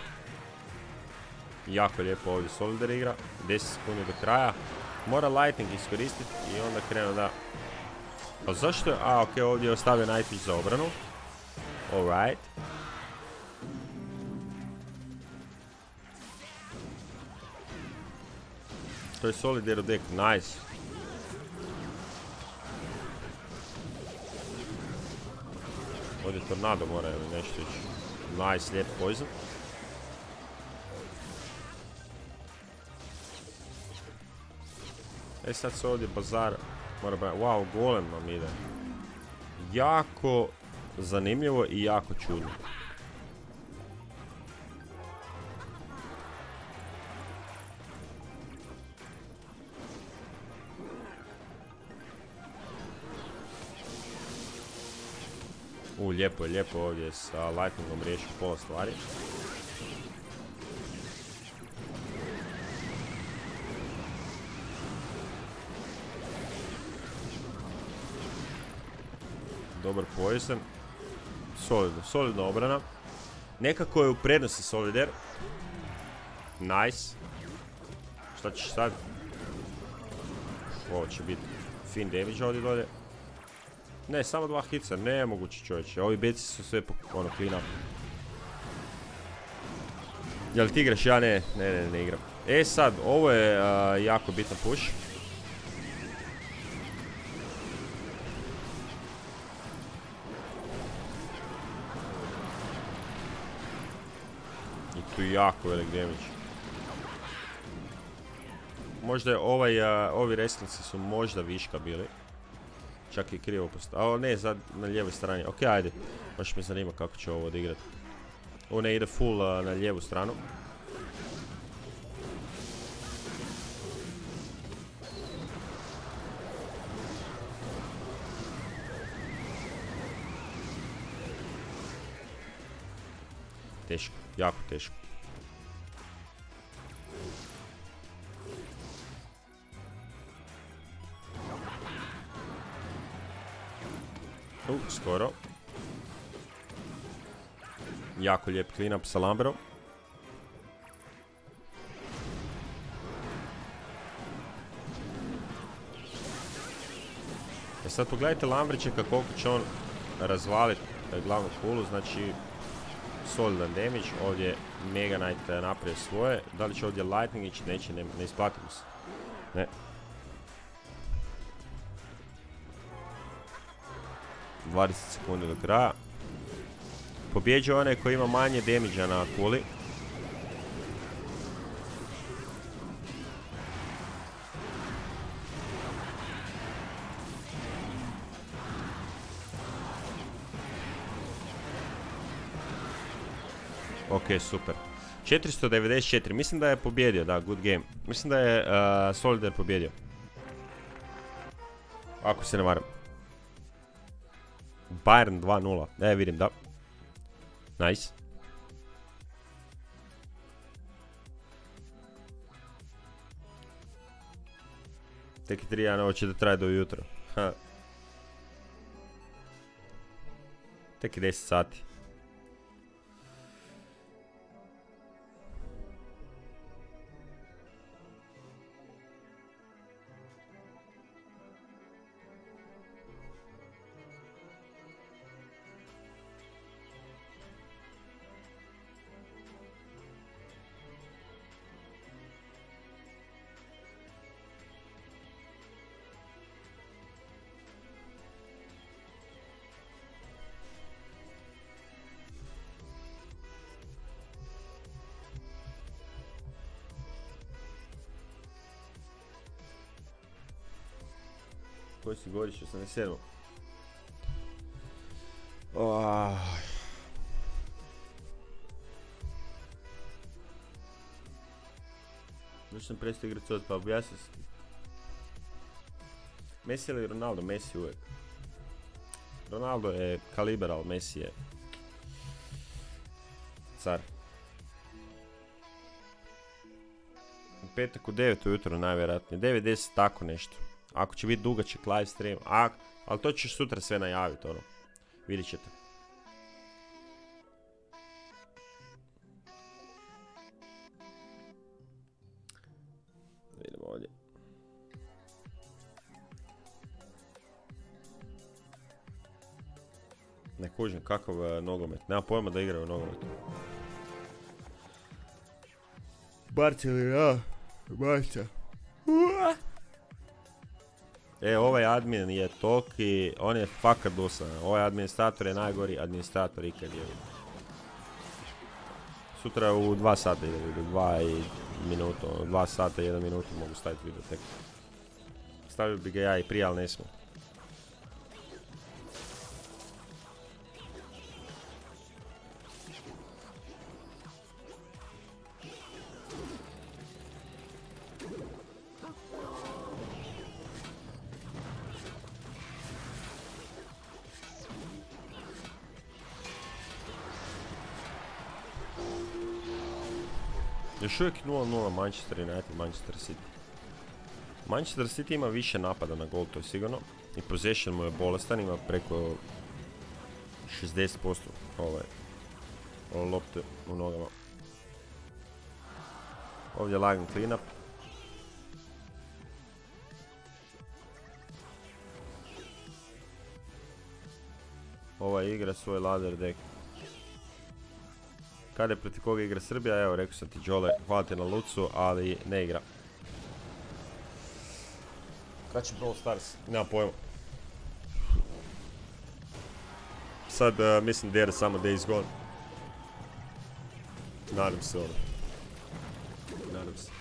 Jako lijepo ovdje Solider igra. deset sekundi do kraja. Mora Lightning iskoristiti i onda krenu da... A zašto je... A, ok, ovdje je ostavio Nightwish za obranu. Alright. To je Solider deck, nice. Ovdje Tornado mora ili nešto ići. Nice, lijep poison. E sad se ovdje bazar mora braniti. Wow, golem nam ide. Jako zanimljivo i jako čudno. U, lijepo je, lijepo ovdje sa Lightningom riješio pola stvari. Dobar poison. Solidno, solidna obrana. Nekako je u prednosti Solider. Nice. Šta ćeš sad? Ovo će biti fin damage ovdje dolje. Ne, samo dva hitsa, nemoguće čovječe. Ovi beci su sve ono clean up. Jel ti igraš? Ja ne, ne, ne, ne igram. E sad, ovo je uh, jako bitan push. I tu jako velik damage. Možda je ovaj, uh, ovi wrestlingsi su možda viška bili. Čak i krivo postavio. A ne, sad na lijevoj strani. Ok, ajde. Baš me zanima kako će ovo odigrati. Ovo ne ide full uh, na lijevu stranu. Teško, jako teško. U, skoro. Jako lijep clean up sa Lamberom. E sad pogledajte Lambričeka koliko će on razvaliti glavnu kulu, znači solidan damage. Ovdje Mega Knight napravio svoje. Da li će ovdje Lightning ići? Neće, ne, ne isplatimo se. Ne. dvadeset sekundi do kraja. Pobjeđuje onaj koji ima manje damage na kuli. Ok, super. četiristo devedeset četiri, mislim da je pobjedio, da, good game. Mislim da je uh, Solidar pobjedio. Ako se ne varam. Bayern dva nula, e vidim, da. Nice. Tek je tri jedan, ovo će da traje do ujutro. Ha. Tek je deset sati. Koji si godiš, osamdeset sedam. Oh. Još sam prestao igrati od, pa objasnio sam ti. Messi ili Ronaldo? Messi uvijek. Ronaldo je kaliber, ali Messi je car. U petak u devet ujutro najvjerojatnije. devet deset, tako nešto. Ako će biti dugačak live stream, a, ali to ćeš sutra sve najaviti, ono. Vidit ćete. Vidimo ovdje. Ne kužim, kakav uh, nogomet. Nema pojma da igraju nogomet. Barcelona, Barca. E, ovaj admin je toliki, on je fakat dosadan. Ovaj administrator je najgori administrator ikad je. Sutra u dva sata ide, dva i minuto, dva sata i jedan minuto mogu staviti video tek. Stavio bi ga ja i prije, ali ne smo. Još uvijek nula nula Manchester United, Manchester City. Manchester City ima više napada na gol, to je sigurno. I possession mu je bolestan, ima preko šezdeset posto ovaj, lopte u nogama. Ovdje lagan clean up. Ovaj igra svoj ladder deck. Kada je protiv koga igra Srbija, evo rekao sam ti Đole, hvala ti na lucu, ali ne igra. Kad će Brawl Stars? Nema pojma. Sad uh, mislim da je samo Days Gone. Nadam se ono. Nadam se.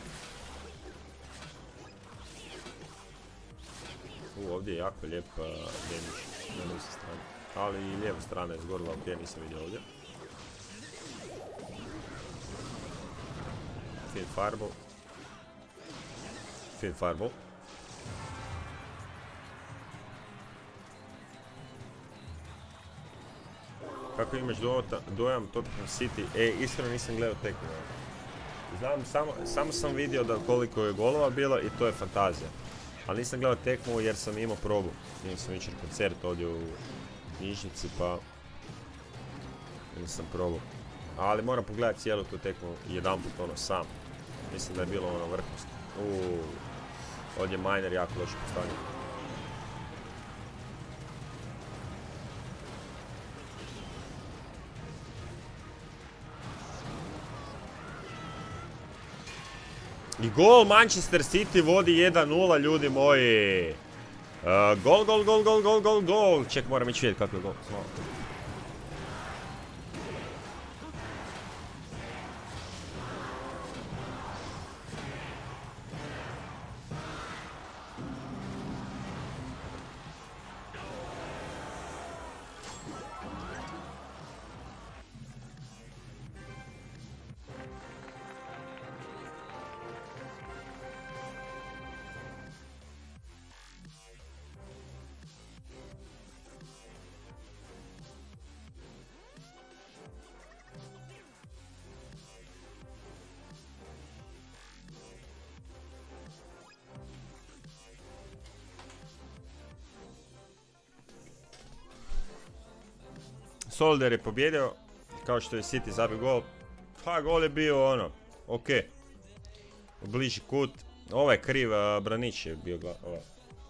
U, ovdje je jako lijep uh, damage na desnoj strani. Ali i lijeva strana je zgorila, ok, nisam vidio ovdje. Fin Fireball. Fin Fireball. Kako imaš dojam Tottenham City? E, iskreno nisam gledao tekmu. Znam, samo, samo sam vidio da koliko je golova bilo i to je fantazija. Ali nisam gledao tekmu jer sam imao probu. Imao sam jučer koncert ovdje u knjižnici, pa nisam probao. Ali moram pogledati cijelu tu tekmu jedanput ono sam. Mislim da je bilo ono vrhunsko. Uuu, ovdje miner jako loše postavljen. I gol, Manchester City vodi jedan nula, ljudi moji. Uh, gol, gol, gol, gol, gol, gol, gol. Ček, moram ići vidjeti kako je gol. Smalo. Solder je pobjedio, kao što je City zabio gol. Pa gol je bio ono, ok. Bliži kut. Ovaj kriv, uh, Branić je bio gla... Ovaj.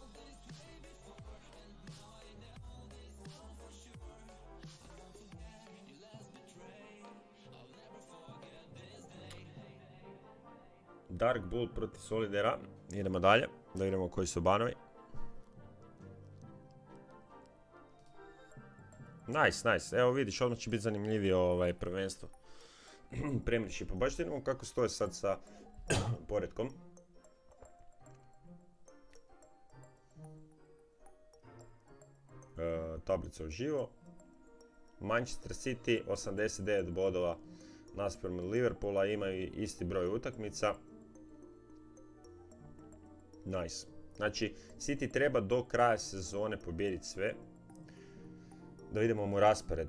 Dark Bull protiv Solidera. Idemo dalje, da vidimo koji su banovi. Nice, nice. Evo vidiš, odmah će biti zanimljivije ovaj prvenstvo. Premiership. Pa baš vidimo kako stoje sad sa poredkom. E, tablica uživo. Manchester City osamdeset devet bodova naspram Liverpoola, imaju isti broj utakmica. Nice. Znači, City treba do kraja sezone pobijediti sve. Da vidimo mu raspored.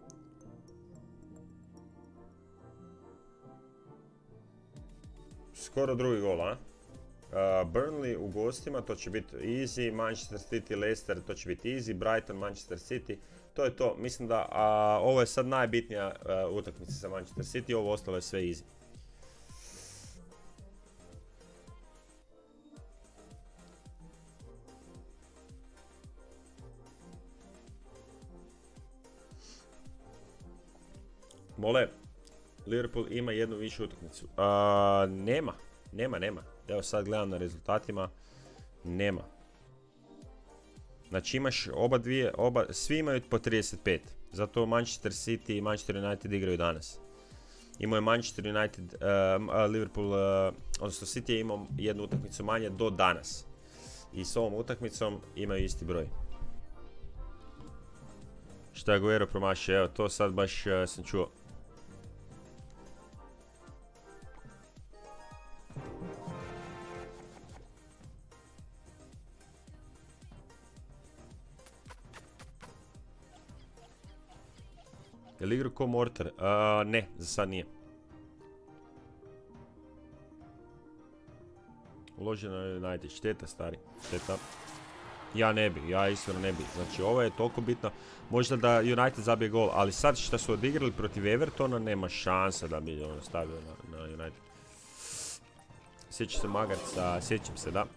Skoro drugi gol, a? Uh, Burnley u gostima, to će biti easy. Manchester City, Leicester, to će biti easy. Brighton, Manchester City, to je to. Mislim da a, ovo je sad najbitnija uh, utakmica za Manchester City, ovo ostalo je sve easy. Mole, Liverpool ima jednu višu utakmicu. Uh, nema, nema, nema. Evo sad gledam na rezultatima. Nema. Znači imaš oba dvije, oba, svi imaju po trideset pet. Zato Manchester City i Manchester United igraju danas. Imao je Manchester United, uh, Liverpool, uh, odnosno City je imao jednu utakmicu manje do danas. I s ovom utakmicom imaju isti broj. Šta je Aguero promašio, evo to sad baš uh, sam čuo. Je li igrao ko Mortar? Uh, ne, za sad nije. Uloženo je United, šteta stari, šteta. Ja ne bi, ja iskreno ne bi. Znači ovo je toliko bitno. Možda da United zabije gol, ali sad što su odigrali protiv Evertona nema šansa da bi ono stavio na, na United. Sjećam se Magarca, sjećam se da.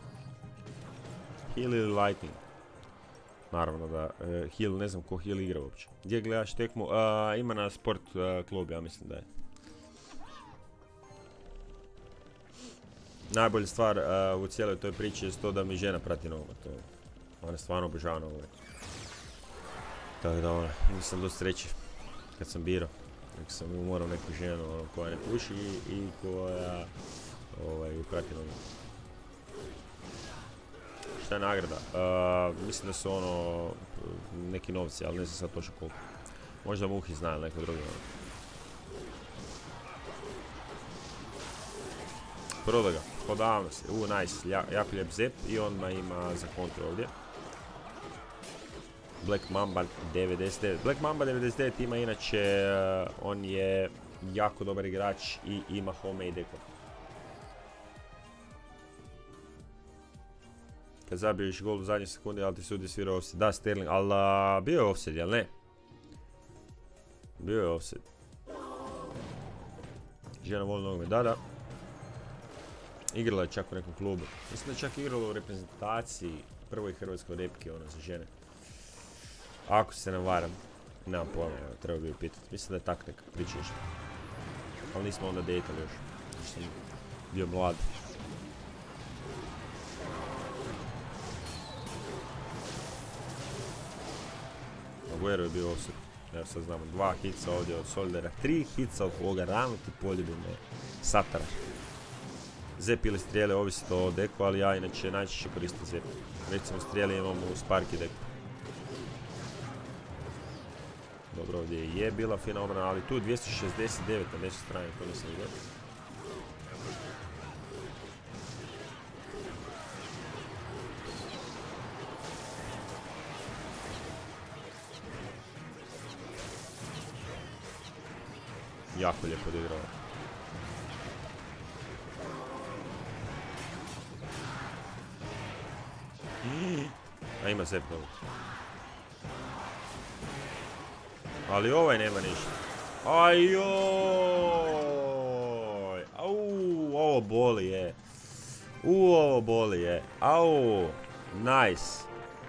Hill ili Lightning. Naravno da, uh, Hill, ne znam ko Hill igra uopće. Gdje gledaš tekmu? Uh, ima na sport uh, klub, ja mislim da je. Najbolja stvar uh, u cijeloj toj priči je to da mi žena prati nogomet. Ona stvarno obožava nogomet. Tako da ona, nisam dosta sreći kad sam birao. Nek sam umorao neku ženu ono, koja ne puši i, i koja ovaj, prati nogomet. Šta je nagrada? Uh, mislim da su ono neki novci, ali ne znam sad točno koliko. Možda Muhi zna ili neko drugi. Proda ga, podavno se. U, nice, ja, jako lijep zep i on ima za kontru ovdje. Black Mamba devedeset devet. Black Mamba devedeset devet ima inače, uh, on je jako dobar igrač i ima homemade dekor. Kad zabiješ gol u zadnje sekunde, ali ti sudi svira offset. Da, Sterling, ali bio je offset, jel ne? Bio je offset. Žena voli nogomet, da, da. Igrala je čak u nekom klubu. Mislim da je čak igrala u reprezentaciji prvoj hrvatskoj repke, ono, za žene. Ako se ne varam, nemam pojma, treba bi ju pitati. Mislim da je tak neka priča još. Ali nismo onda dejtali još. Još sam bio mlad. Aguero je bio offset. Evo sad znamo, dva hitsa ovdje od Solidera, tri hitsa od ovoga ravnuti poljubine Satara. Zep ili strijele ovisi o deku, ali ja inače najčešće koristim zep. Recimo strijele imamo u Sparky deku. Dobro, ovdje je bila fina obrana, ali tu dvjesto šezdeset devet na desnoj strani, to nisam vidio. Jako lijepo odigrao. A ima zep dobro. Ali ovaj nema ništa. Ajoj! Au, ovo boli je. U, ovo boli je. Au, nice.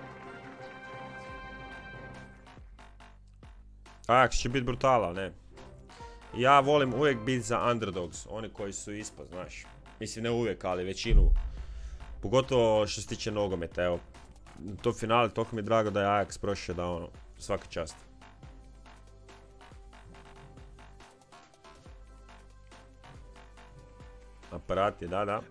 Ajax će biti brutala, ne? Ja volim uvijek biti za underdogs, oni koji su ispod, znaš. Mislim, ne uvijek, ali većinu. Pogotovo što se tiče nogometa, evo. To finale, toliko mi je drago da je Ajax prošao, da ono, svaka čast. Aparati, da, da.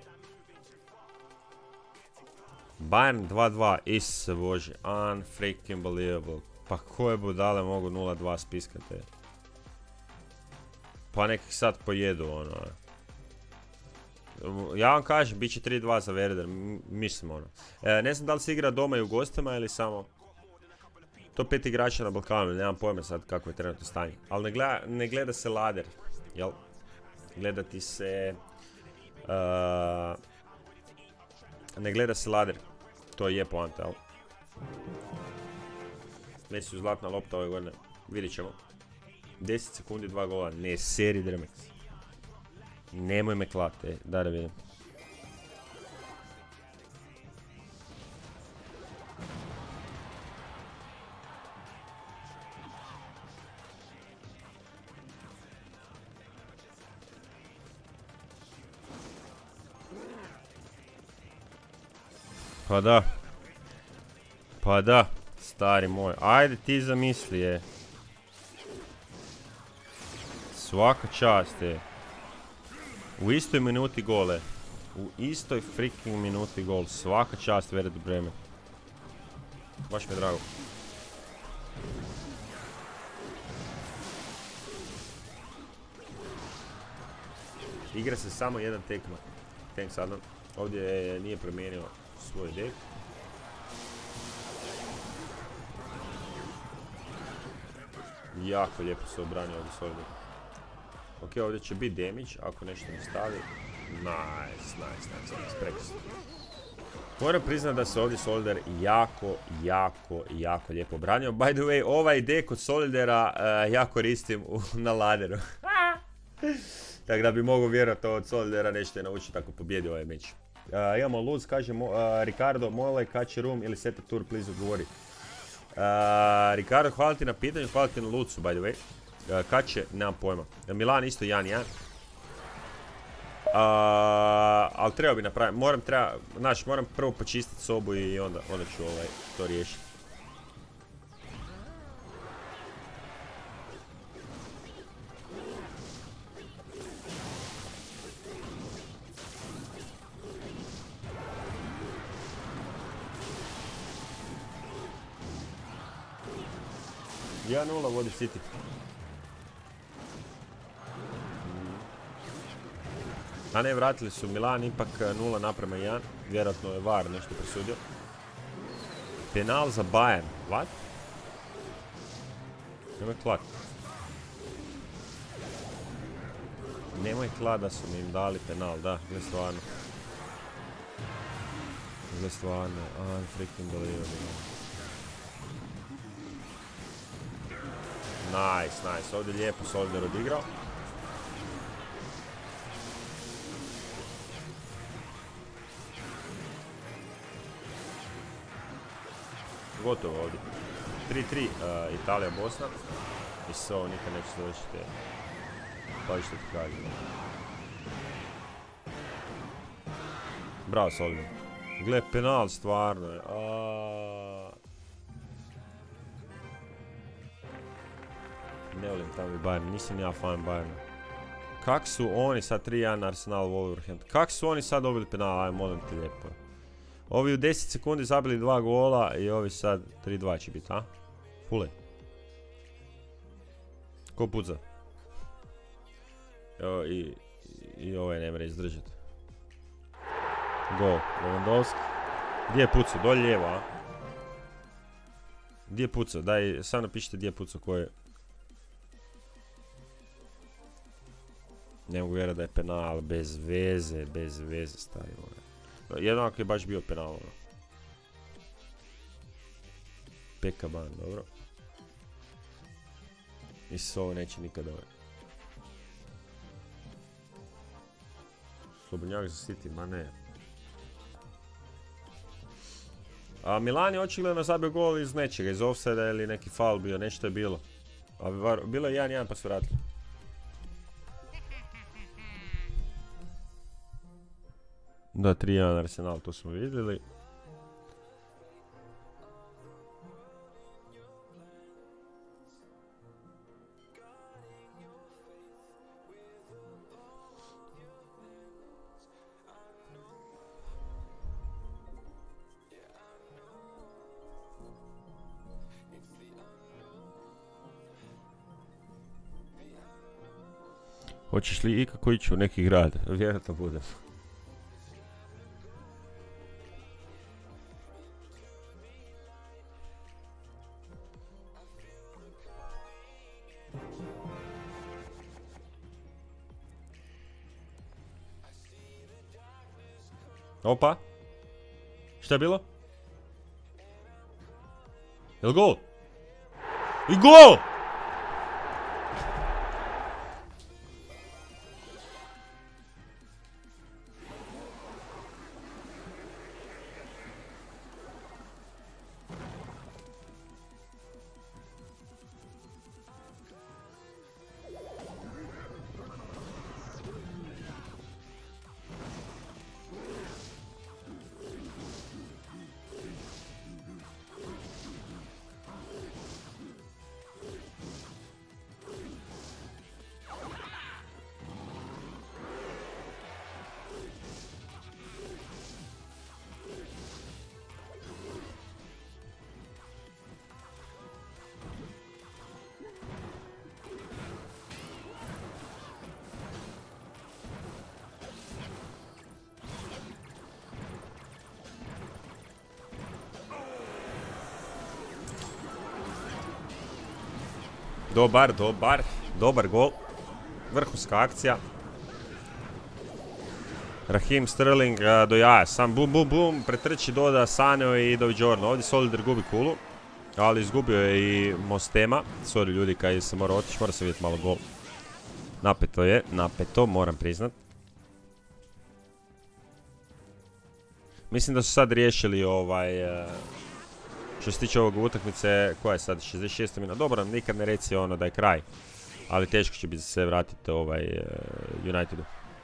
Bayern dva dva, isuse bože, unfreaking believable. Pa koje budale mogu nula dva spiskati? Pa nek ih sad pojedu, ono. Ja vam kažem, bit će tri dva za Werder, mislim ono. E, ne znam da li se igra doma i u gostima ili samo to pet igrača na Balkanu, nemam pojma sad kako je trenutno stanje. Ali ne gleda, ne gleda se lader, jel? Gledati se... Uh, ne gleda se lader, to je poanta, jel? Messi u zlatna lopta ove godine, vidit ćemo. deset sekundi, dva gola, ne seri drmex. Nemoj me klate, da da vidim. Pa da. Pa da, stari moj. Ajde ti zamisli je. Svaka čast je. U istoj minuti gole. U istoj freaking minuti gol. Svaka čast Werder Bremen. Baš mi je drago. Igra se samo jedan tekma. Tank sad. Ovdje je, nije promijenio svoj dek. Jako lijepo se obranio ovdje Soldier. Ok, ovdje će biti damage ako nešto ne stavi. Nice, nice, nice, nice, prekrasno. Moram priznati da se ovdje Soldier jako, jako, jako lijepo obranio. By the way, ovaj dek od Soldiera uh, ja koristim u, na laderu. Tako da bi mogu vjerojatno od Soldera nešto je naučiti ako pobjedi ovaj meč. Uh, imamo Luz, kaže uh, Ricardo, mole, catch room ili set a tour, please odgovori. Uh, Ricardo, hvala ti na pitanju, hvala ti na Lucu, by the way. Uh, kače, nemam pojma. Milan isto jedan jedan. Uh, ali treba bi napraviti, moram treba, znači moram prvo počistiti sobu i onda, onda ću ovaj, to riješiti. jedan nula vodi City. A ne, vratili su Milan, ipak nula naprema jedan. Vjerojatno je V A R nešto presudio. Penal za Bayern. What? Nemoj klat. Nemoj klat da su mi im dali penal, da, gle stvarno. Gle stvarno, unfreaking believable. Nice, nice, ovdje lijepo Soldier odigrao. Gotovo ovdje. tri tri uh, Italija, Bosna. I se ovo nikad neće završiti. Pa što ti kažem. Bravo Soldier. Gle, penal stvarno je. Aaaa. Ne volim tamo i Bayern, nisam ja fan Bayerna. Kak su oni sad tri jedan Arsenal Wolverhampton? Kak su oni sad dobili penal, aj molim ti lijepo. Ovi u deset sekundi zabili dva gola i ovi sad tri dva će biti, a? Fule. Ko puca? Evo i, i ovaj ne mre izdržati. Gol, Lewandowski. Gdje je pucao? Dolje lijevo, a? Gdje je pucao? Daj, sam napišite gdje je pucao, ko je. Ne mogu vjerati da je penal, bez veze, bez veze stari. Jedno ako je baš bio penal. Pekaban, dobro. Mislim se ovo neće nikad ovaj. Slobodnjak za City, ma ne. A Milan je očigledno zabio gol iz nečega, iz offside ili neki faul bio, nešto je bilo. A var, bilo je jedan jedan pa su vratili. Da, tri jedan Arsenal, to smo vidjeli. Hoćeš li ikako ići u neki grad? Vjerojatno budem. Opa. Šta je bilo? Jel gol? I gol! Dobar, dobar, dobar gol. Vrhunska akcija. Raheem Sterling uh, do jaja, sam bum bum bum, pretrči, doda Saneo i doviđorno. Ovdje Solider gubi kulu, ali izgubio je i Mostema. Sorry ljudi, kaj se mora otići, mora se vidjeti malo gol. Napeto je, napeto, moram priznat. Mislim da su sad riješili ovaj... Uh, što se tiče ovog utakmice, koja je sad, šezdeset šesta minuta. Dobro, nikad ne reci ono da je kraj. Ali teško će biti se vratiti ovaj uh, Unitedu.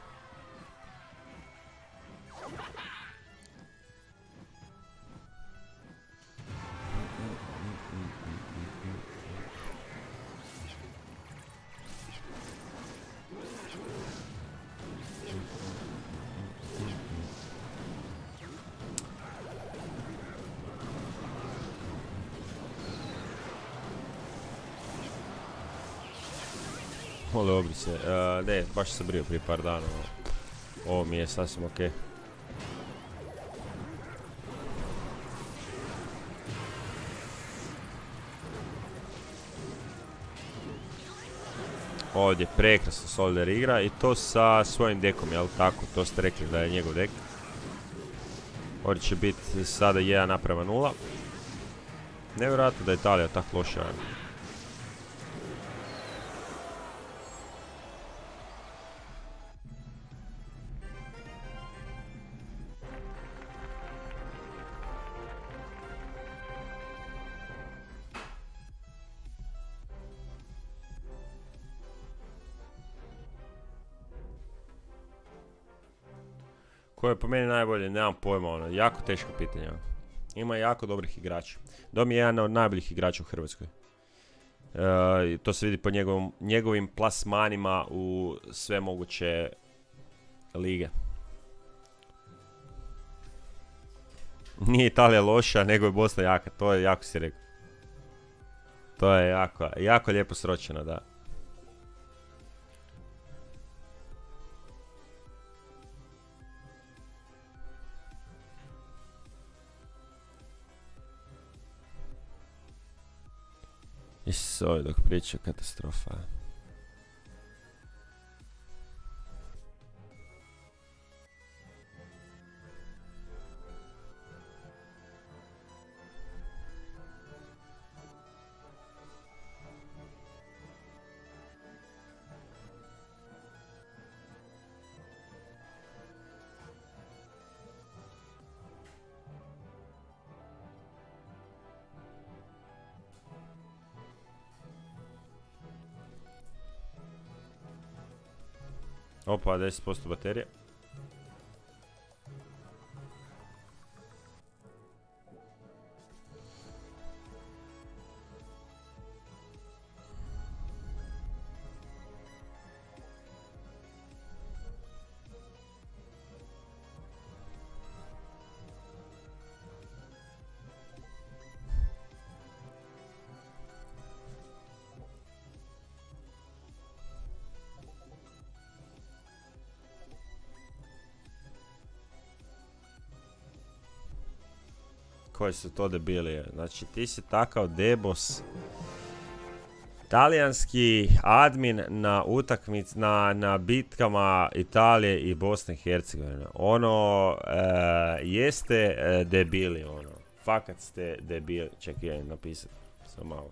Mole obrice, uh, ne, baš sam brio prije par dana, ovo mi je sasvim okej. Okay. Ovdje prekrasno Solider igra i to sa svojim dekom, jel tako, to ste rekli da je njegov dek. Ovdje će biti sada jedan naprema nula. Nevjerojatno da je Italija tako loša. Ko je po meni najbolje, nemam pojma, ono, jako teško pitanje. Ima jako dobrih igrača. Dom je jedan od najboljih igrača u Hrvatskoj. E, to se vidi po njegovom, njegovim plasmanima u sve moguće lige. Nije Italija loša, nego je Bosna jaka, to je jako si rekao. To je jako, jako lijepo sročeno, da. Isoj, dok priča, katastrofa. Opa, deset posto baterije. Koji su to debili? Znači ti si takav debos. Talijanski admin na utakmic, na, na bitkama Italije i Bosne i Hercegovine. Ono, e, jeste e, debili, ono. Fakat ste debili. Čekaj, ja im napisat. Samo malo.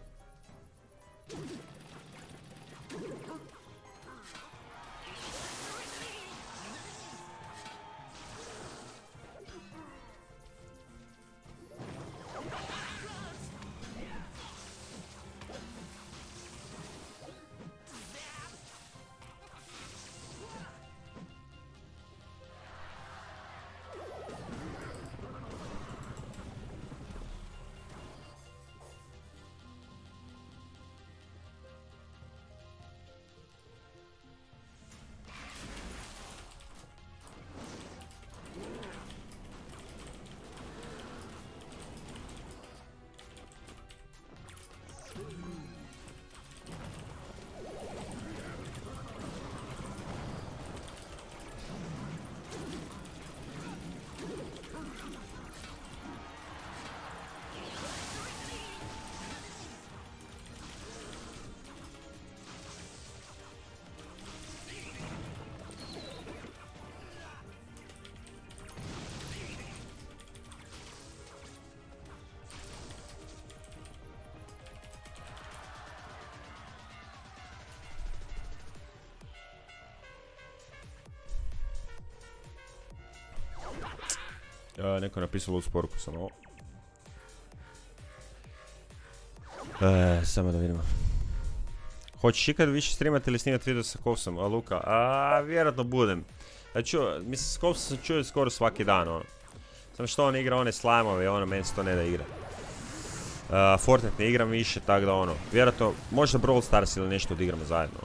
Uh, neko je napisao u sporku sam ovo. Uh, samo da vidimo. Hoćeš ikad više streamati ili snimati video sa Kovsom? A Luka? A vjerojatno budem. Znači, mislim, s Kovsom sam čuo skoro svaki dan, ono. Samo što on igra one slajmove, ono, meni se to ne da igra. Uh, Fortnite ne igram više, tako da ono. Vjerojatno, možda Brawl Stars ili nešto odigramo zajedno.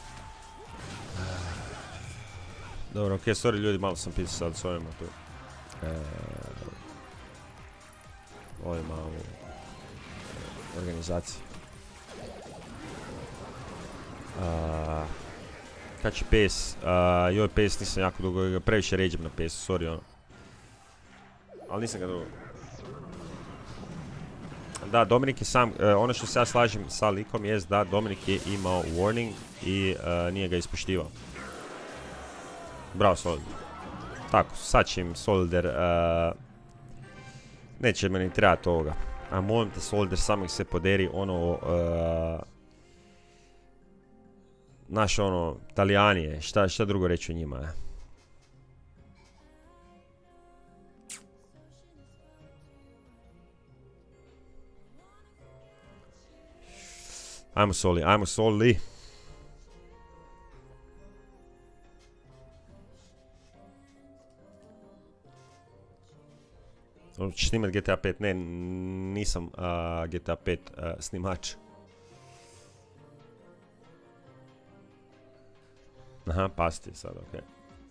Dobro, okej, okay, sorry ljudi, malo sam pisao sad s ovima tu. E, ovo je malo organizacije. Uh, kad će P S? Uh, joj, P S nisam jako dugo, previše ređem na P S, sorry ono. Ali nisam ga dugo. Da, Dominik je sam, uh, ono što se ja slažem sa likom jest da Dominik je imao warning i uh, nije ga ispoštivao. Bravo, Solider. Tako, sad će im Solider, uh, neće meni trebati ovoga. A molim te, Solider, samo ih se poderi, ono, uh, naš ono, Talijanije, šta, šta drugo reći o njima, je. Ajmo Soli, ajmo Soli. Hoćeš snimat G T A pet? Ne, nisam uh, G T A pet uh, snimač. Aha, pasti sad, okej. Okay.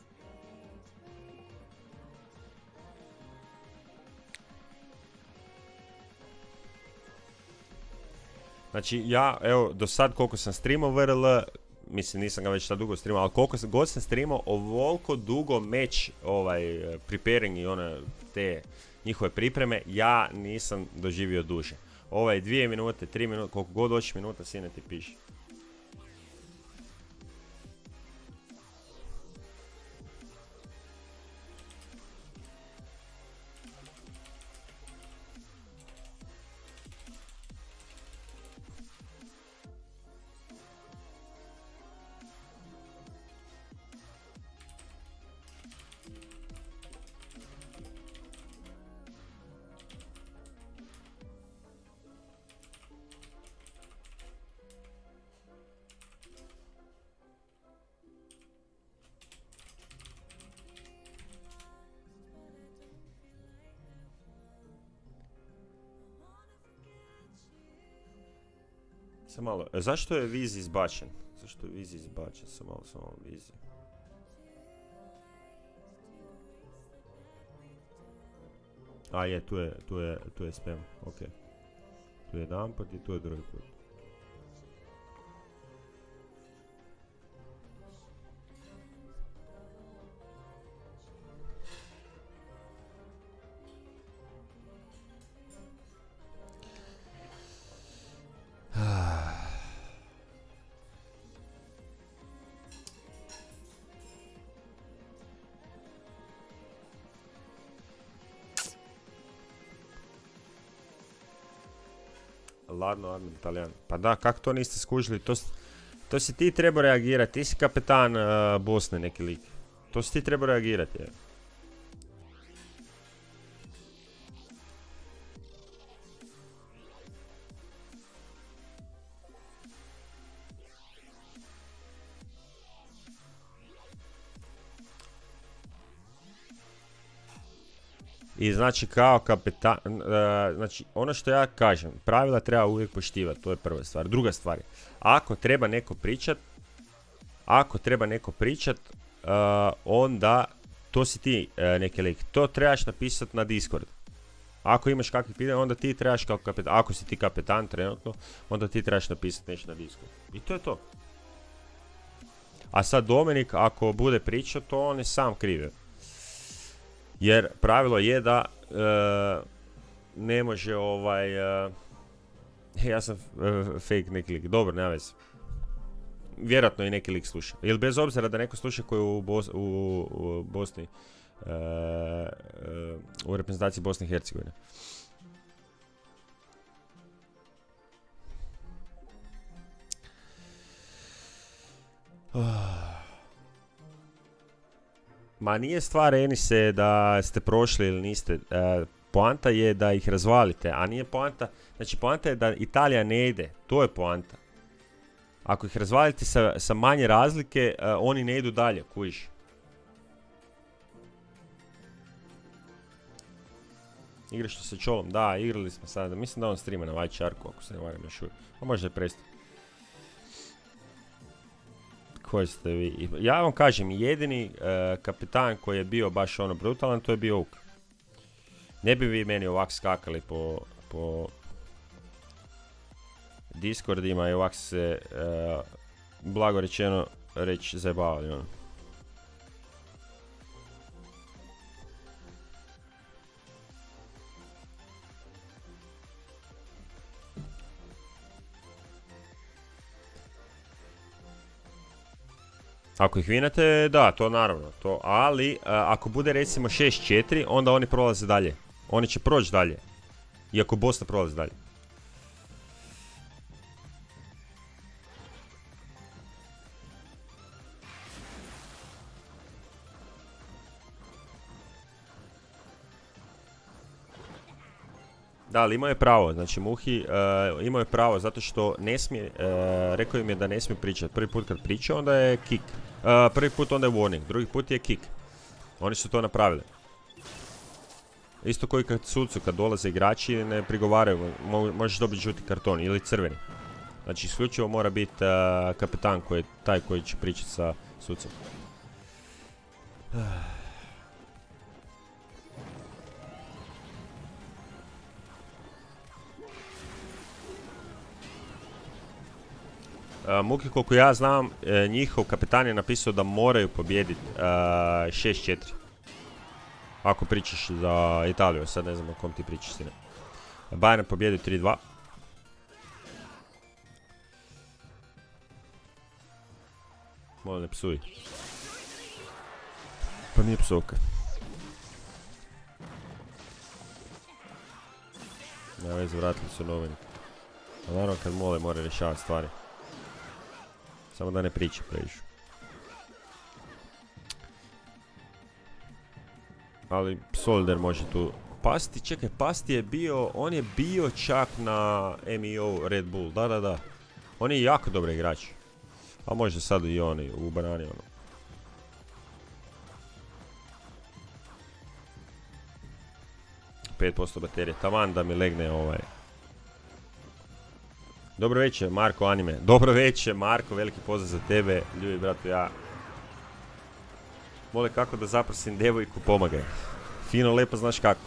Znači, ja, evo, do sad koliko sam streamao V R L, mislim, nisam ga već tako dugo streamao, ali koliko god sam streamao, ovoliko dugo meč, ovaj, preparing i one, te njihove pripreme, ja nisam doživio duže. Ovaj, dvije minute, tri minute, koliko god hoćeš minuta, sine ti piše. Sam malo, e, zašto je Viz izbačen? Zašto je Viz izbačen? Sam malo, sam malo Viz. A je, tu je, tu je, tu je spam, ok. Tu je jedan put i tu je drugi put. Ladno, admin, Italijan. Pa da, kako to niste skužili? To, to si ti trebao reagirati. Ti si kapetan uh, Bosne, neki lik. To si ti trebao reagirati, je. I znači kao kapetan, uh, znači ono što ja kažem, pravila treba uvijek poštivati, to je prva stvar. Druga stvar je, ako treba neko pričat, ako treba neko pričat, uh, onda to si ti uh, neki lik, to trebaš napisati na Discord. Ako imaš kakvih pitanja, onda ti trebaš kao kapetan, ako si ti kapetan trenutno, onda ti trebaš napisati nešto na Discord. I to je to. A sad Dominik, ako bude pričao, to on je sam kriv. Jer pravilo je da uh, ne može ovaj... Uh, ja sam uh, fake neki lik, dobro, nema veze. Vjerojatno i neki lik sluša. Ili bez obzira da neko sluša koji je u, Bos u, u Bosni, uh, uh, u reprezentaciji Bosne i Hercegovine. Uh. Ma nije stvar, Enise, da ste prošli ili niste. E, poanta je da ih razvalite, a nije poanta... Znači, poanta je da Italija ne ide. To je poanta. Ako ih razvalite sa, sa manje razlike, e, oni ne idu dalje, kužiš. Igraš sa Čolom? Da, igrali smo sada. Mislim da on streama na Vajčarku, ako se ne varam još uvijek. A možda je prestao. Koji ste vi? Ja vam kažem, jedini uh, kapitan koji je bio baš ono brutalan, to je bio Oak. Ne bi vi meni ovak skakali po, po Discordima i ovak se, uh, blago rečeno, reći zajebavali, ono. Ako ih vinate, da, to naravno, to, ali uh, ako bude recimo šest četiri, onda oni prolaze dalje. Oni će proći dalje. Iako Bosna prolazi dalje. Da, ali imao je pravo, znači Muhi uh, imao je pravo zato što ne smije, uh, rekao im je da ne smije pričati. Prvi put kad priča onda je kick, uh, prvi put onda je warning, drugi put je kick. Oni su to napravili. Isto koji kad sucu, kad dolaze igrači ne prigovaraju, mo možeš dobiti žuti karton ili crveni. Znači isključivo mora biti uh, kapetan koji je taj koji će pričati sa sucem. Uh, Muki, koliko ja znam, uh, njihov kapetan je napisao da moraju pobijediti uh, šest četiri. Ako pričaš za Italiju, sad ne znam o kom ti pričaš, sine. Bayern pobjedio tri dva. Molim, ne psuj. Pa nije psovka. Na vezi, vratili su novinke. A naravno kad mole mora rješavati stvari. Samo da ne priča previše. Ali Solder može tu pasti. Čekaj, pasti je bio, on je bio čak na M E O Red Bull, da, da, da. On je jako dobar igrač. A može sad i oni u banani, ono. pet posto baterije, taman da mi legne ovaj. Dobro večer, Marko Anime. Dobro večer, Marko, veliki pozdrav za tebe, ljubi bratu, ja. Mole kako da zaprosim devojku, pomagaj. Fino, lepo, znaš kako.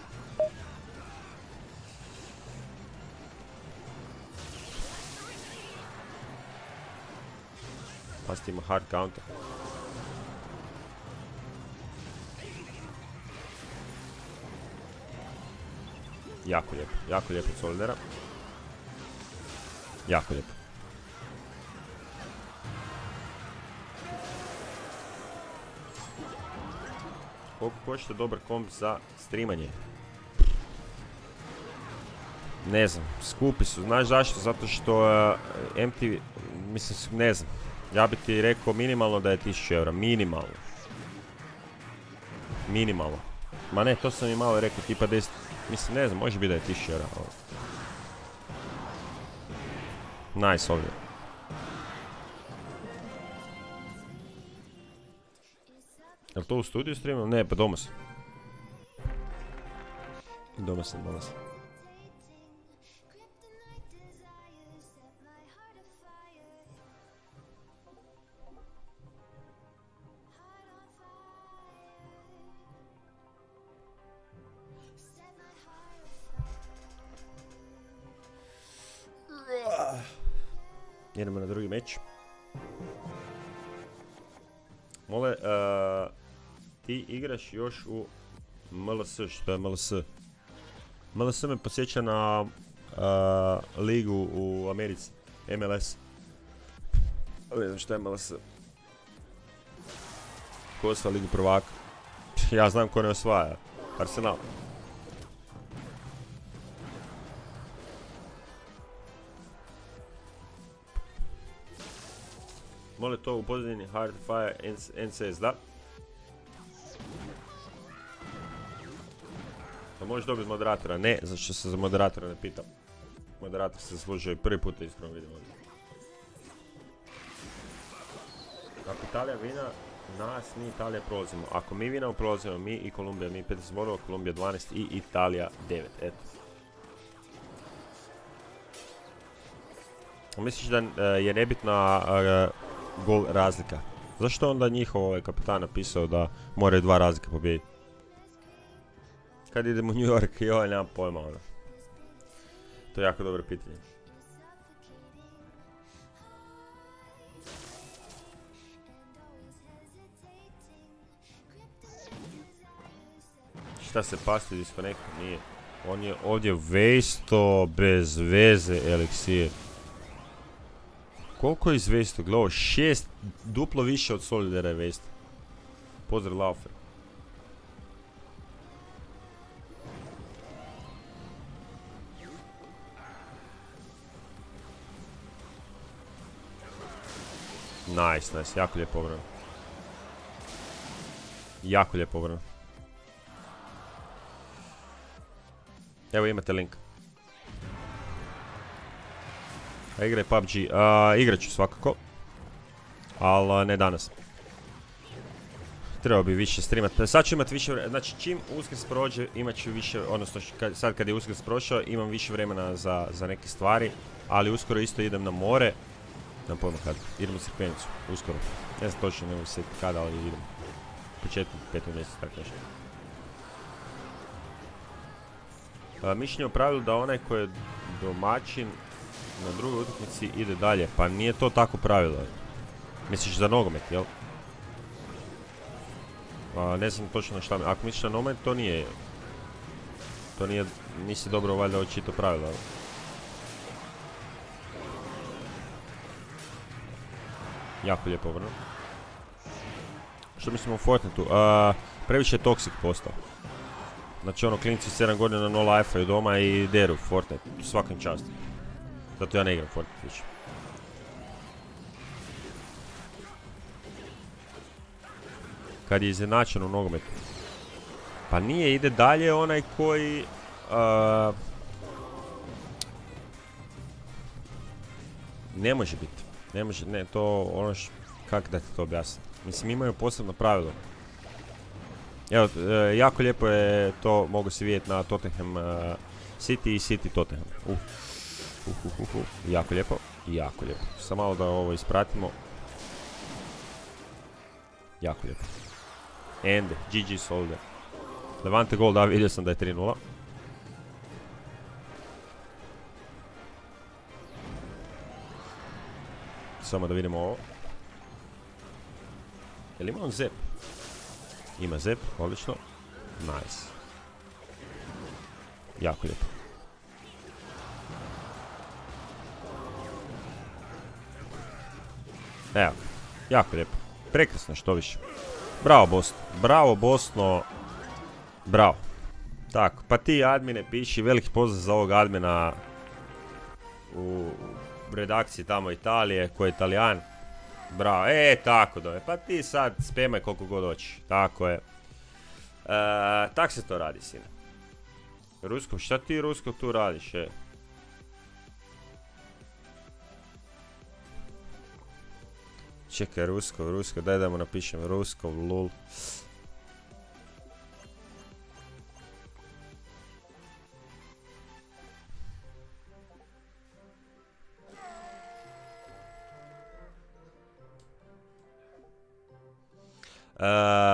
Pasti ima hard counter. Jako lijepo, jako lijepo od Solidera. Jako lijepo. Koliko košta dobar komp za streamanje? Ne znam, skupi su, znaš zašto? Zato što uh, M T V, mislim, ne znam. Ja bi ti rekao minimalno da je tisuću eura, minimalno. Minimalno. Ma ne, to sam i malo rekao, tipa deset, mislim, ne znam, može biti da je tisuću eura. Nice ovdje. Jel to u studiju streamam? Ne, pa doma sam. Doma sam, doma sam. Idemo na drugi meč. Mole, uh, ti igraš još u M L S, što je M L S? M L S me podsjeća na uh, ligu u Americi, M L S. Ne znam što je M L S. Ko osvaja ligu prvaka? Ja znam ko ne osvaja. Arsenal. Mole to u pozadini Hard Fire N C S, da? Da možeš dobiti moderatora? Ne, zato što se za moderatora ne pitam. Moderator se zaslužio i prvi put da iskreno vidim ovdje. Ako Italija vina, nas mi Italija prolazimo. Ako mi vinamo, prolazimo mi i Kolumbija. Mi pedeset bodova, Kolumbija dvanaest i Italija devet. Eto. Misliš da uh, je nebitna uh, gol razlika? Zašto onda njihov ovaj kapitan napisao da moraju dva razlike pobijediti? Kad idem u New York, joj, nemam pojma, ono. To je jako dobro pitanje. Šta se pasti disconnect? Nije. On je ovdje vesto bez veze eliksir. Koliko je iz vesto? Gledao, šest, duplo više od Solidera je vesto. Pozdrav Laufer. Nice, nice, jako lijepo obrano. Jako lijepo obrano. Evo imate link. A igraj P U B G. A, igrat ću svakako. Ali ne danas. Trebao bi više streamati. Sad ću imat više vremena. Znači čim Uskrs prođe imat ću više, odnosno kad, sad kad je Uskrs prošao imam više vremena za, za neke stvari. Ali uskoro isto idem na more. Nemam pojma kad. Idem u Crikvenicu. Uskoro. Ne znam točno, ne mogu se sjetiti kada, ali idem. Početkom petog mjeseca, tako nešto. Uh, mišljenje o pravilu da onaj koji je domaćin na drugoj utakmici ide dalje. Pa nije to tako pravilo. Misliš za nogomet, jel? Uh, ne znam točno na šta mi. Ako misliš na nogomet, to nije... To nije... Nisi dobro valjda očito pravilo, jel? Jako lijepo obrano. Što mislimo o Fortniteu? Uh, previše je toksik postao. Znači ono, klinci sedam godina na nula F-aju doma i deru Fortnite. Svakim čast. Zato ja ne igram Fortnite više. Kad je izjednačen u nogometu. Pa nije, ide dalje onaj koji... Uh, ne može biti. Ne može, ne, to ono š... Kako da ti to objasnim? Mislim, imaju posebno pravilo. Evo, e, jako lijepo je to, mogu se vidjeti na Tottenham uh, City i City Tottenham. Uh. Uh, uh, uh, uh. Jako lijepo, jako lijepo. Samo malo da ovo ispratimo. Jako lijepo. Ende, G G Soldier. Levante gol, da, vidio sam da je tri nula. Samo da vidimo ovo. Jel ima on zep? Ima zep, odlično. Nice. Jako lijepo. Evo, jako lijepo. Prekrasno, što više. Bravo Bosno, bravo Bosno. Bravo. Tako, pa ti admine piši, veliki pozdrav za ovog admina u redakciji tamo Italije, koji je Italijan. Bravo, e, tako da je. Pa ti sad spemaj koliko god hoćeš. Tako je. E, tak se to radi, sine. Rusko, šta ti Rusko tu radiš, e? Čekaj, Rusko, Rusko, daj da mu napišem Rusko, lul. Uh,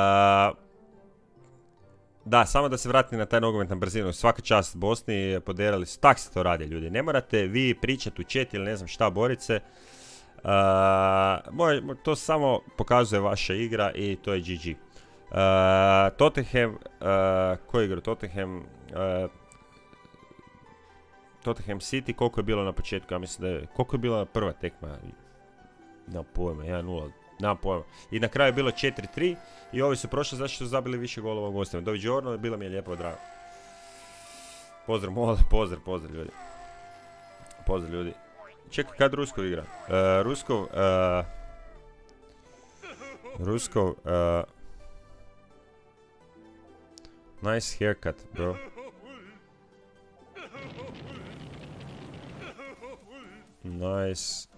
da, samo da se vratim na taj nogomet na brzinu. Svaka čast Bosni, poderali su. Tak se to radi, ljudi. Ne morate vi pričati u chat ili ne znam šta, borit se. Uh, moj, to samo pokazuje vaša igra i to je G G. Uh, Tottenham, uh, ko je igra? Tottenham, uh, Tottenham City, koliko je bilo na početku? Ja mislim da je, koliko je bila prva tekma? Nemam pojma, jedan nula. Nemam pojma. I na kraju je bilo četiri tri i ovi su prošli zato što su zabili više golova gostima. Doviđorno, bilo mi je lijepo, drago. Pozdrav, mola, pozdrav, pozdrav ljudi. Pozdrav ljudi. Čekaj, kad Ruskov igra? Uh, Ruskov, uh, Ruskov, uh, nice haircut, bro. Nice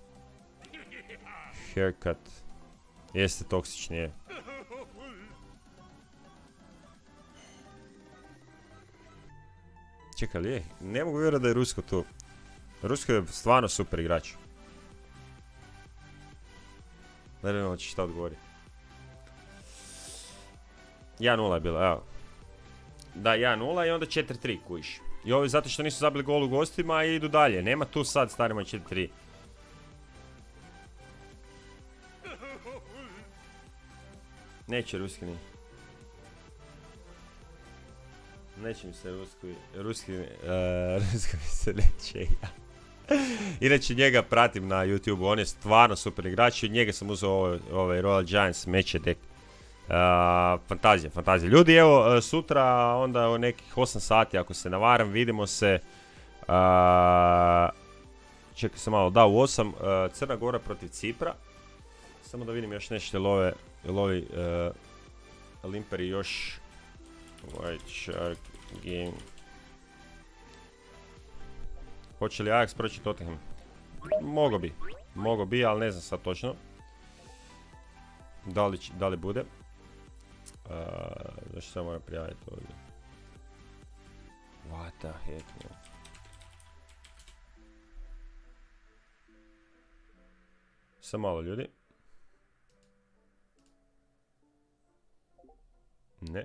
haircut. Jeste toksični, je. Čekaj, je? Ne mogu vjerati da je Rusko tu. Rusko je stvarno super igrač. Ne vjerujem će šta odgovori. jedan nula je bilo, evo. Da, jedan nula i onda četiri tri kujiš. I ovi zato što nisu zabili gol u gostima i idu dalje. Nema tu sad starima četiri tri. Neće ruski ni. Neće mi se ruski, ruski, uh, ruski mi se neće ja. Inače njega pratim na YouTube, on je stvarno super igrač i od njega sam uzeo ovaj, ovaj Royal Giants meče deck. Uh, fantazija, fantazija. Ljudi, evo, uh, sutra onda u nekih osam sati, ako se navaram, vidimo se. Uh, čekaj se malo, da, u osam, uh, Crna Gora protiv Cipra. Samo da vidim još nešto, jel ove, jel ovi uh, Limperi još... White Shark Game. Hoće li Ajax proći Tottenham? Mogo bi, mogo bi, ali ne znam sad točno. Da li, da li bude. Uh, zašto se moram prijaviti ovdje? What the heck, man? Samo malo ljudi. Ne.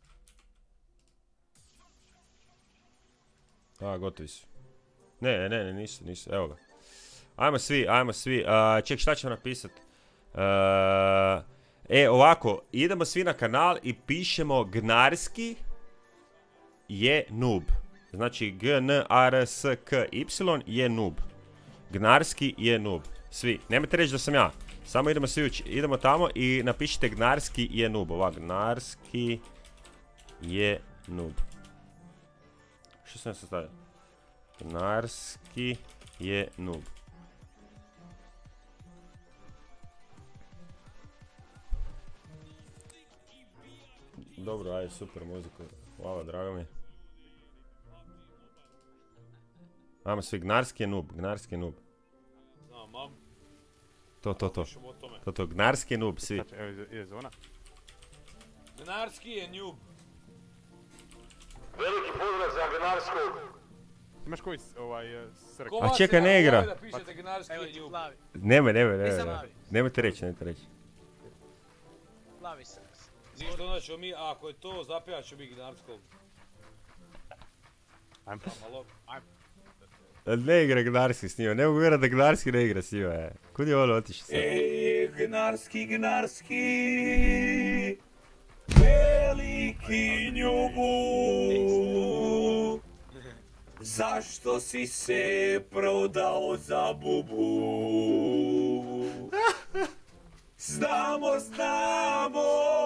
A, gotovi su. Ne, ne, ne, nisu, nisu, evo ga. Ajmo svi, ajmo svi. Uh, ček, šta ćemo napisat? Uh, e, ovako, idemo svi na kanal i pišemo Gnarski je noob. Znači, G N A R S K Y je noob. Gnarski je noob. Svi, nemojte reći da sam ja. Samo idemo svi ući, idemo tamo i napišite Gnarski je noob. Ovako, Gnarski je noob. Što sam ja sastavio? Gnarski je noob. Dobro, ajde, super muziku. Hvala, drago mi. Ajmo svi, Gnarski je noob, Gnarski je noob. Znam, mam. To, to, to. To, to, Gnarski je noob, svi. Evo, ide zona. Gnarski je noob. Veliki pozdrav za Gnarskog. Imaš koji ovaj srk? A čekaj, ne igra. Da pišete Gnarski je noob. Nemoj, nemoj, nemoj. Nisam nemoj. plavi. Nemojte reći, nemojte reći. Plavi se. Znaš što znači mi, ako je to, zapivat ću mi Gnarskog. Ajmo. Malo. Ne igra Gnarski s njima, ne mogu vjerati da Gnarski ne igra s njima, e. Kud je ono otišao sad? Ej, Gnarski, Gnarski, veliki njubu, zašto si se prodao za bubu? Znamo, znamo,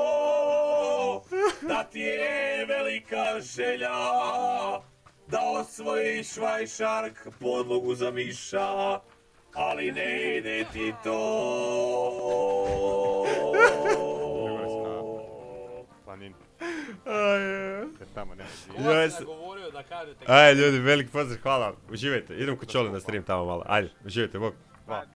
da ti je velika želja da osvojiš Vajšark podlogu za miša, ali ne ide ti to. Planin. Ajde. Jer tamo nema Ko zida. vas je nagovorio da kažete Ajde ljudi, velik pozdrav, hvala. Uživajte, idem kod Čole na stream tamo malo. Ajde, uživajte, bok. Hvala.